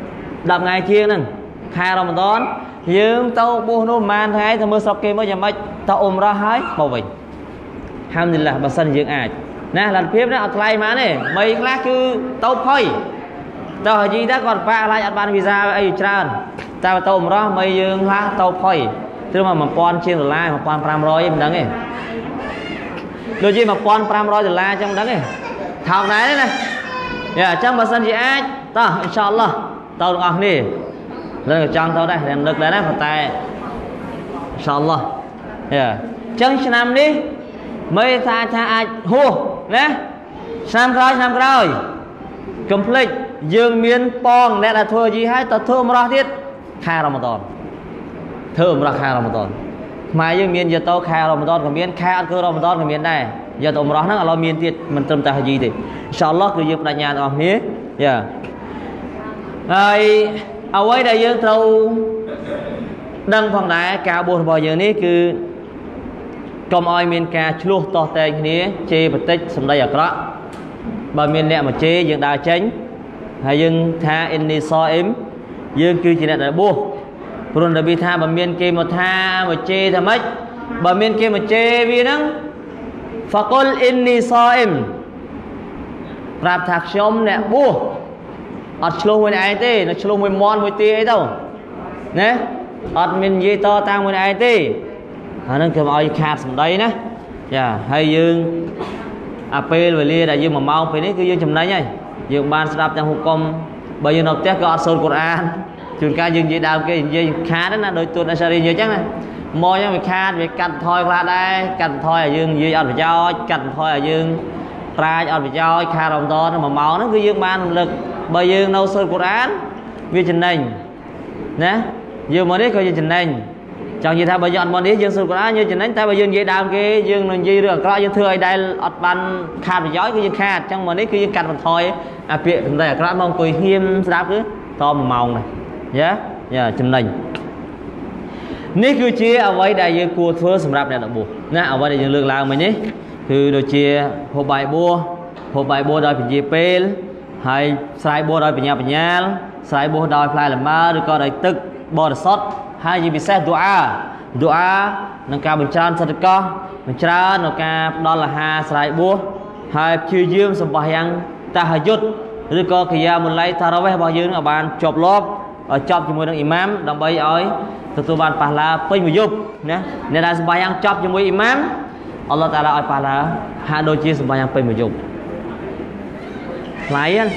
10ថ្ងៃជាងហ្នឹងខែរ៉ាម៉ាឌនយើងទៅបួសនោះប្រហែលថ្ងៃទៅមើលស្រុកគេមកយ៉ាងម៉េចទៅអ៊ុំរ៉ោះហើយមកវិញហាំឌីលឡាបើសិនយើងអាចណាលទ្ធភាពណាអត់ថ្លៃប៉ុន្មានទេមីខ្លះគឺទៅផុយទៅហាជីដែរគាត់ប៉ាឡាយអត់បានវីសាអីច្រើនតែទៅអ៊ុំរ៉ោះមីយើងខ្លះទៅផុយត្រឹម1000ជាងដុល្លារ1500មិនដឹងទេដូចជា1500ដុល្លារចឹងមិនដឹងទេថោកដែរណាយ៉ាអញ្ចឹងបើសិនជាអាចតោះអ៊ីនសាអល់ឡោះទៅទាំងអស់គ្នាលើក៏ចង់ទៅដែរនឹកដែរណាប៉ុន្តែអ៊ីនសាអល់ឡោះយ៉ាអញ្ចឹងឆ្នាំនេះមើលថាអាចហួសណាឆ្នាំក្រោយ complete យើងមានបងអ្នកដែលធ្វើជីហើយទៅធ្វើអ៊ុំរ៉ោះទៀតខែរ៉ាម៉ាឌនធ្វើអ៊ុំរ៉ោះខែរ៉ាម៉ាឌនខ្មែរយើងមានយកទៅខែរ៉ាម៉ាឌនក៏មានខែអត់គឺរ៉ាម៉ាឌនក៏មានដែរយកទៅអ៊ុំរ៉ោះហ្នឹងឥឡូវមានទៀតមិនត្រឹមតែហាជីទេអ៊ីនសាអល់ឡោះគឺយើងបដិញ្ញាទាំងអស់គ្នាយ៉ាហើយអ្វីដែលយើងត្រូវដឹងផងដែរការបួសរបស់យើងនេះគឺកុំឲ្យមានការឆ្លោះតោះតែងគ្នាជេរបន្តិចសម្ដីអាក្រក់បើមានអ្នកមកជេរយើងដើរចេញហើយយើងថាអ៊ីននីសអ៊ីមយើងគឺជាអ្នកដែលបួសព្រោះនប៊ីថាបើមានគេមកថាមកជេរថាម៉េចបើមានគេមកជេរវាហ្នឹងហ្វាកុលអ៊ីននីសអ៊ីមប្រាប់ថាខ្ញុំអ្នកបួសអត់ឆ្លោះមួយឯងទេនៅឆ្លោះមួយមន់មួយទាអីទៅណាអត់មាននិយាយតតាំងមួយឯងទេអាហ្នឹងគឺមកឲ្យខាតសម្ដីណាចាហើយយើងអាពេលវេលាដែលយើង1ម៉ោងពេលនេះគឺយើងចំណេញហើយយើងបានស្ដាប់ទាំងហុកុំបើយើងនៅផ្ទះក៏អត់សូត្រកូរ៉ានជួនកាលយើងនិយាយដើមគេនិយាយខាតណាដោយទូនអសារីនិយាយអញ្ចឹងណាមកអញ្ចឹងវាខាតវាកាត់បន្ថយខ្លះដែរកាត់បន្ថយឲ្យយើងនិយាយអត់ប្រយោជន៍កាត់បន្ថយឲ្យយើងប្រាជ្ញអត់ប្រយោជន៍ខែរ៉ាម៉ាឌន1ម៉ោងហ្នឹងគឺយើងបានរំលឹកបើយើងនៅសូត្រកូរ៉ានវាចំណេញណាយើងមកនេះក៏យើងចំណេញចង់និយាយថាបើយើងអត់មកនេះយើងសូត្រកូរ៉ានយើងចំណេញតែបើយើងនិយាយដើមគេយើងនឹងនិយាយរឿងអាក្រក់យើងធ្វើឲ្យដែលអត់បានខាតប្រយោជន៍គឺយើងខាតអញ្ចឹងមកនេះគឺយើងកាត់បន្ថយអាពាក្យសម្ដីអាក្រក់មកអង្គុយហ៊ាមស្ដាប់គឺត1ម៉ោងដែរយ៉ាចំណេញនេះគឺជាអ្វីដែលយើងគួរធ្វើសម្រាប់អ្នកបួសណាអ្វីដែលយើងលើកឡើងមិញនេះគឺដូចជាហូបបាយបួសដោយពជាពេលហើយស្រ័យបួសដោយបញ្ញាស្រ័យបួសដោយផ្លែលម៉ើឬក៏ដោយទឹកបរិសុទ្ធហើយជាពិសេសឌូអានឹងការបញ្ច្រើនសតកោបញ្ច្រើនក្នុងការផ្ដល់អាហារស្រ័យបួសហើយព្យាយាមសម្បះយ៉ាងតាហាយុតឬក៏កិយាមុលៃតារ៉ាវេះរបស់យើងឲ្យបានជាប់លាប់ចប់ជាមួយនឹងអ៊ីម៉ាមដើម្បីឲ្យទទួលបានប៉ះឡាពេញមួយយប់ណាអ្នកដែលសម្បះយ៉ាងចប់ជាមួយអ៊ីម៉ាមអល់ឡោះតាឡាឲ្យប៉ះឡាហាក់ដូចជាសម្បះយ៉ាងពេញមួយយប់ថ្លៃណា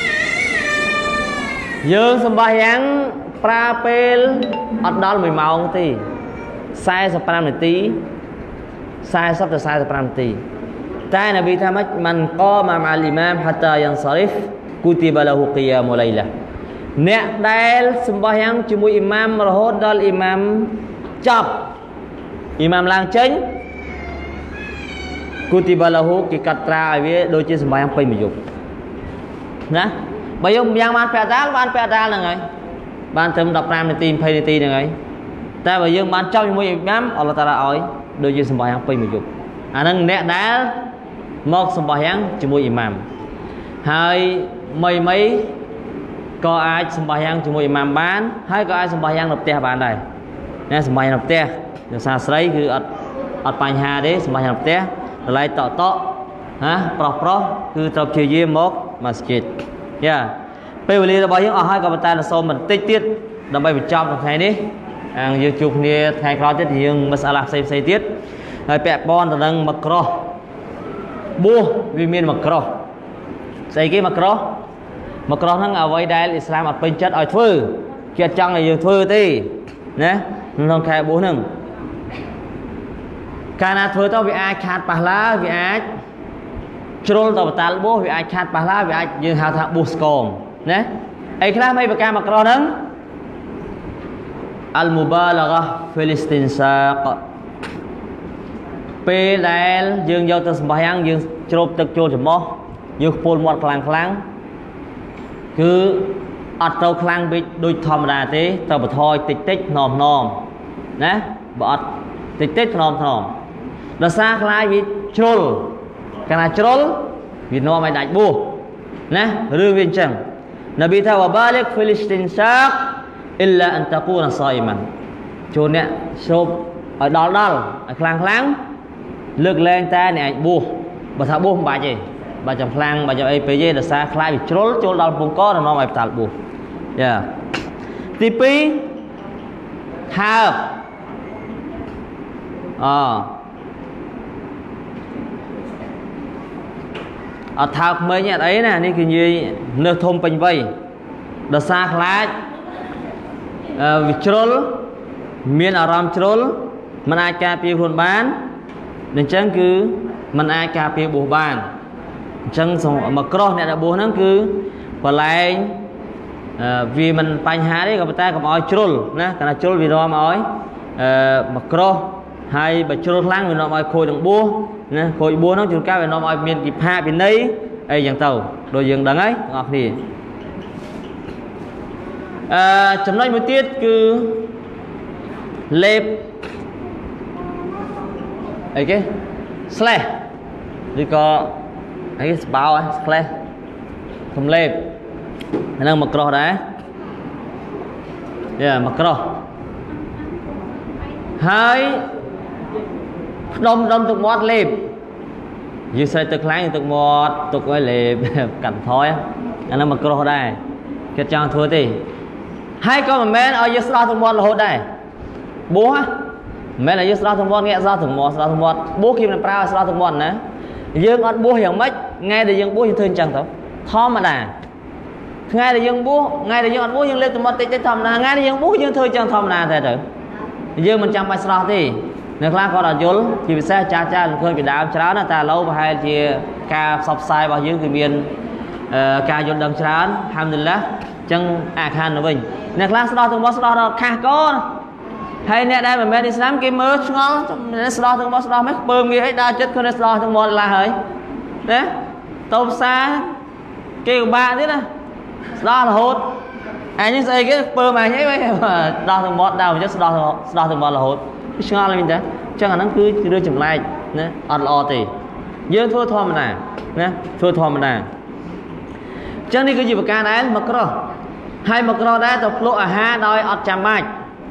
យើងសម្បះយ៉ាងប្រើពេលអត់ដល់1ម៉ោងទេ45នាទី40ទៅ45នាទីតែនប៊ីថាម៉េចមិនកមម៉ាលអ៊ីម៉ាមហាតាយ៉ាងសារីហ្វគូទីបលហ៊ូគីយ៉ាមូឡៃឡាអ្នកដែលសម្បះយ៉ាងជាមួយអ៊ីម៉ាមរហូតដល់អ៊ីម៉ាមចប់អ៊ីម៉ាមឡើងចេញគូទីបលហ៊ូគេកាត់ត្រាឲ្យវាដូចជាសម្បះយ៉ាងពេញមួយយប់ណាបើយើងយ៉ាងបានពាក់តាលហ្នឹងហើយបានត្រឹម15នាទី20នាទីហ្នឹងហើយតែបើយើងបានចប់ជាមួយអ៊ីម៉ាមអល់ឡោះតាឡាឲ្យដូចជាសម្បះយ៉ាងពេញមួយយប់អាហ្នឹងអ្នកដែលមកសម្បះយ៉ាងជាមួយអ៊ីម៉ាមហើយមីក៏អាចសម្បះយ៉ាងជាមួយអ៊ីម៉ាមបានហើយក៏អាចសម្បះយ៉ាងនៅផ្ទះបានដែរ nè sầm bài nạp te giờ xa sấy cứ ọt bài hà đấy sầm bài nạp te lại tọ hả pro cứ tập chơi game mốc masjid ya bây giờ bao nhiêu ở hai cái bàn là so mình tích tiết đâm bay bị trong thằng này đi dương chụp nia thay khó tiết dương masala xây tiết rồi pẹp bon rồi đang makro bua vì miền makro xây cái makro thằng ở vậy đây Islam ở bên chất ở thưa kia trong này dương thưa đi nè không khai bố nừng cana thưa tao bị ai khát bà lá vì ai trôn tao ta bố vì ai khát bà lá vì ai dương hào thằng bù scom nè ai khác mấy bậc makro nâng al-mubalagha Filistin-saq peដែលយើងយកទៅសម្បះយ៉ាងយើងជ្រោបទឹកចូលច្រមុះយើងខ្ពុលមាត់ខ្លាំងគឺអត់ទៅខ្លាំងពេកដូចធម្មតាទេទៅបន្ថយតិចថ្នមណាបើអត់តិចថ្នមដោយសារខ្លាយវាជ្រុលកាលណាជ្រុលវានាំឲ្យដាច់បួសណារឿងវាអញ្ចឹងនប៊ីថាវបាលិក Filistin-saq illa an taquna sa'iman ចូលអ្នកជ្រោបឲ្យដល់ឲ្យខ្លាំងលើកលែងតែអ្នកអាចបួសបើថាបួសមិនបាច់ទេបើចាំខ្លាំងបើចាំអីពេកទេដោយសារខ្លាចវាជ្រុលចូលដល់ពងកនាំឲ្យផ្ដាល់បួសយ៉ាទី2ថើបអត់ថើបក្មេងអត់អីណានេះគឺនិយាយនៅធំពេញវ័យដោយសារខ្លាចវាជ្រុលមានអារម្មណ៍ជ្រុលមិនអាចការពារខ្លួនបានអញ្ចឹងគឺមិនអាចការពារបួសបានអញ្ចឹងមកក្រោះអ្នកដែលបួសហ្នឹងគឺបលែងវាមិនបញ្ហាទេក៏ប៉ុន្តែកុំឲ្យជ្រុលណាកាលណាជ្រុលវានាំឲ្យមកក្រោះហើយបើជ្រុលខ្លាំងវានាំឲ្យខូចនឹងបួសណាខូចបួសហ្នឹងជួនកាលវានាំឲ្យមានពិភាកវិន័យអីចឹងទៅដូចយើងដឹងហើយបងប្អូនចំណុចមួយទៀតគឺលេបអីគេ slash ឬក៏អីស្បោ slash សំលេបហ្នឹងមកក្រោះដែរមកក្រោះហើយដុំទឹកមាត់លេបយើងស្រែកទឹកខ្លាំងទឹកមាត់ទុកឲ្យលេបកាត់ថយអាហ្នឹងមកក្រោះដែរគេចង់ធ្វើទេហើយក៏មិនមែនឲ្យយើងស្រោះទឹកមាត់រហូតដែរបួសមិនមែនឲ្យយើងស្រោះទឹកមាត់ងាកស្រោះទឹកមាត់បួសគេមិនប្រើឲ្យស្រោះទឹកមាត់ណាយើងអត់បួសយ៉ាងម៉េចថ្ងៃដែលយើងបួសយើងធ្វើអញ្ចឹងទៅធម្មតាថ្ងៃដែលយើងបួសថ្ងៃដែលយើងអត់បួសយើងលេបទឹកមាត់តិចធម្មតាថ្ងៃដែលយើងបួសយើងធ្វើអញ្ចឹងធម្មតាតែទៅយើងមិនចាំបាច់ស្រោះទេនៅខ្លះគាត់អត់យល់ជាពិសេសចាស់ឃើញពីដើមច្រើនតែឥឡូវប្រហែលជាការផ្សព្វផ្សាយរបស់យើងគឺមានការយល់ដឹងច្រើនហាំឌុលឡាអញ្ចឹងអាខានទៅវិញអ្នកខ្លះស្រោះទឹកមាត់ស្រោះដល់ខាស់កោហើយអ្នកដែលមិនមែនអ៊ីស្លាមគេមើលឆ្ងល់ស្រោះទឹកមាត់ស្រោះមិនពើងាយអីដើរចិត្តខ្លួនស្រោះទឹកមាត់ឡាហើយណាទៅផ្សារគេពិបាកទៀតណាស្រោះរហូតអញស្អីគេពើមកអញអីវិញដោះទឹកមាត់ដើរមកចិត្តស្រោះទឹកមាត់រហូតឆ្ងល់វិញតែអញ្ចឹងអាហ្នឹងគឺរឿងចម្លែកណាអត់ល្អទេយើងធ្វើធម្មតាណាធ្វើធម្មតាអញ្ចឹងនេះគឺជាប្រការដែរមកក្រោះហើយមកក្រោះដែរទៅភ្លក់អាហារដោយអត់ចាំបាច់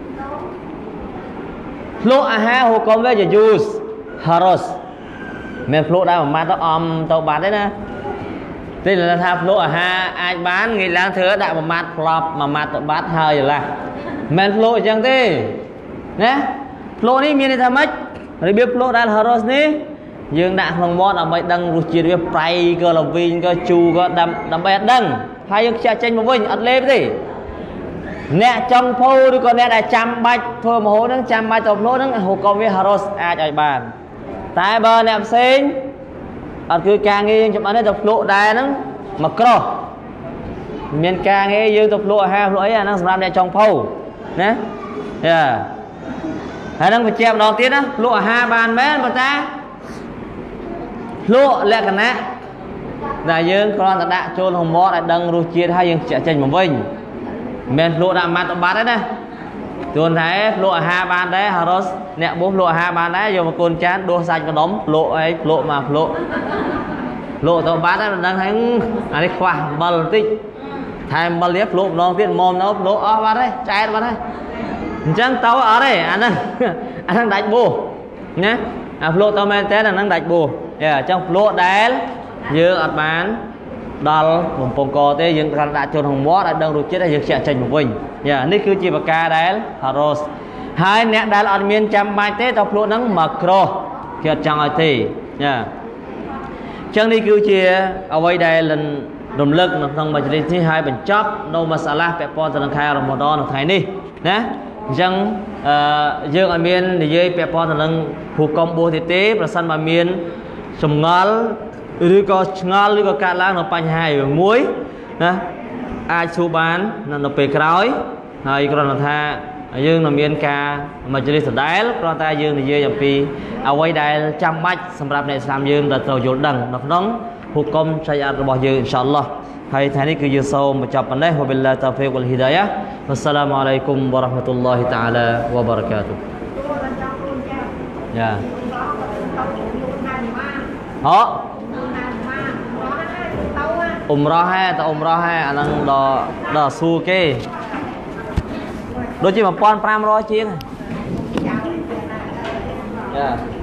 ភ្លក់អាហារហូកុំវាជាយូសហារ៉ូសមិនភ្លក់ដែរមួយម៉ាត់ទៅអំទៅបាត់ទេណាទេថាភ្លក់អាហារអាចបានងាយឡើងធ្វើដាក់មួយម៉ាត់ផ្លប់មួយម៉ាត់ទៅបាត់ហើយឡាមិនភ្លក់អញ្ចឹងទេណាភ្លក់នេះមានន័យថាម៉េចរបៀបភ្លក់ដែលហារ៉ូសនេះយើងដាក់ក្នុងមាត់ដើម្បីដឹងរសជាតិវាប្រៃក៏ល្វីងក៏ជូរក៏ដើម្បីអត់ដឹងហើយយើងខ្ជិះចេញមកវិញអត់លេបទេអ្នកចង់ភោឬក៏អ្នកដែលចាំបាច់ធ្វើមហូបហ្នឹងចាំបាច់ទៅភ្លក់ហ្នឹងហូកុំវាហារ៉ូសអាចឲ្យបានតែបើអ្នកផ្សេងអត់គឺការងារយើងចាំបាច់ទៅភ្លក់ដែរហ្នឹងមកក្រោះមានការងារយើងទៅភ្លក់អាហារភ្លក់អីអាហ្នឹងសម្រាប់អ្នកចង់ភោណាយ៉ាហើយហ្នឹងបញ្ជាក់ម្ដងទៀតណាភ្លក់អាហារបានមែនប៉ុន្តែភ្លក់លក្ខណៈដែលយើងគ្រាន់តែដាក់ចូលក្នុងមាត់ឲ្យដឹងរសជាតិហើយយើងចេញមកវិញមិនមែនភ្លក់ដាក់ម៉ាត់ទៅបាត់ទេណាជួនតែភ្លក់អាហារបានដែរហារ៉ូសអ្នកបួសភ្លក់អាហារបានដែរយកមកកូនចានដួសសាច់កដុំភ្លក់អីភ្លក់មកភ្លក់ទៅបាត់ហើយមិនដឹងថាអានេះខ្វះអំបិលបន្តិចថែមអំបិលទៀតភ្លក់ម្ដងទៀតមុំនៅភ្លក់អស់បាត់ហើយចែកបាត់ហើយ chẳng tao ở đây anh đang đánh bù nhé float tao men té là đang đánh bù trong float đá dư ở bán đal một phong co thế dừng ra đã chôn hồng mót đã đang rụt chết đã dừng chạy trình một mình ní cứ chỉ bạc ca đá haros hai nè đá là miền trăm mai tết tao float nắng macro kia chẳng ai thì chẳng ní cứ chia ở đây đây lần động lực nó không mà chỉ thứ hai bên chóp no masala pepon từ khai Ramadan ngày ní nè chẳng dương ở miền thì dưới pepon từ thuộc công bố thị tế và sân mà miền sầm ngál rồi có cá lang nó bánh hai muối nè ai số bán nó bề cõi hay còn là tha dương là miền ca mà chỉ là đáy còn ta dương thì dưới dòng pi ở quay đây trăm bách sầm rạp này làm dương là tàu dồn đằng nó nóng thuộc công xây dựng bao nhiêu inshallah hay thế này cứ dương sâu mà chập anh đấy wa billahi tawfiq wal hidayah wassalamu alaikum warahmatullahi ta'ala wabarakatuh ya họ umrah ha anh đang đò xu kê đôi khi mà pon pram rồi chiên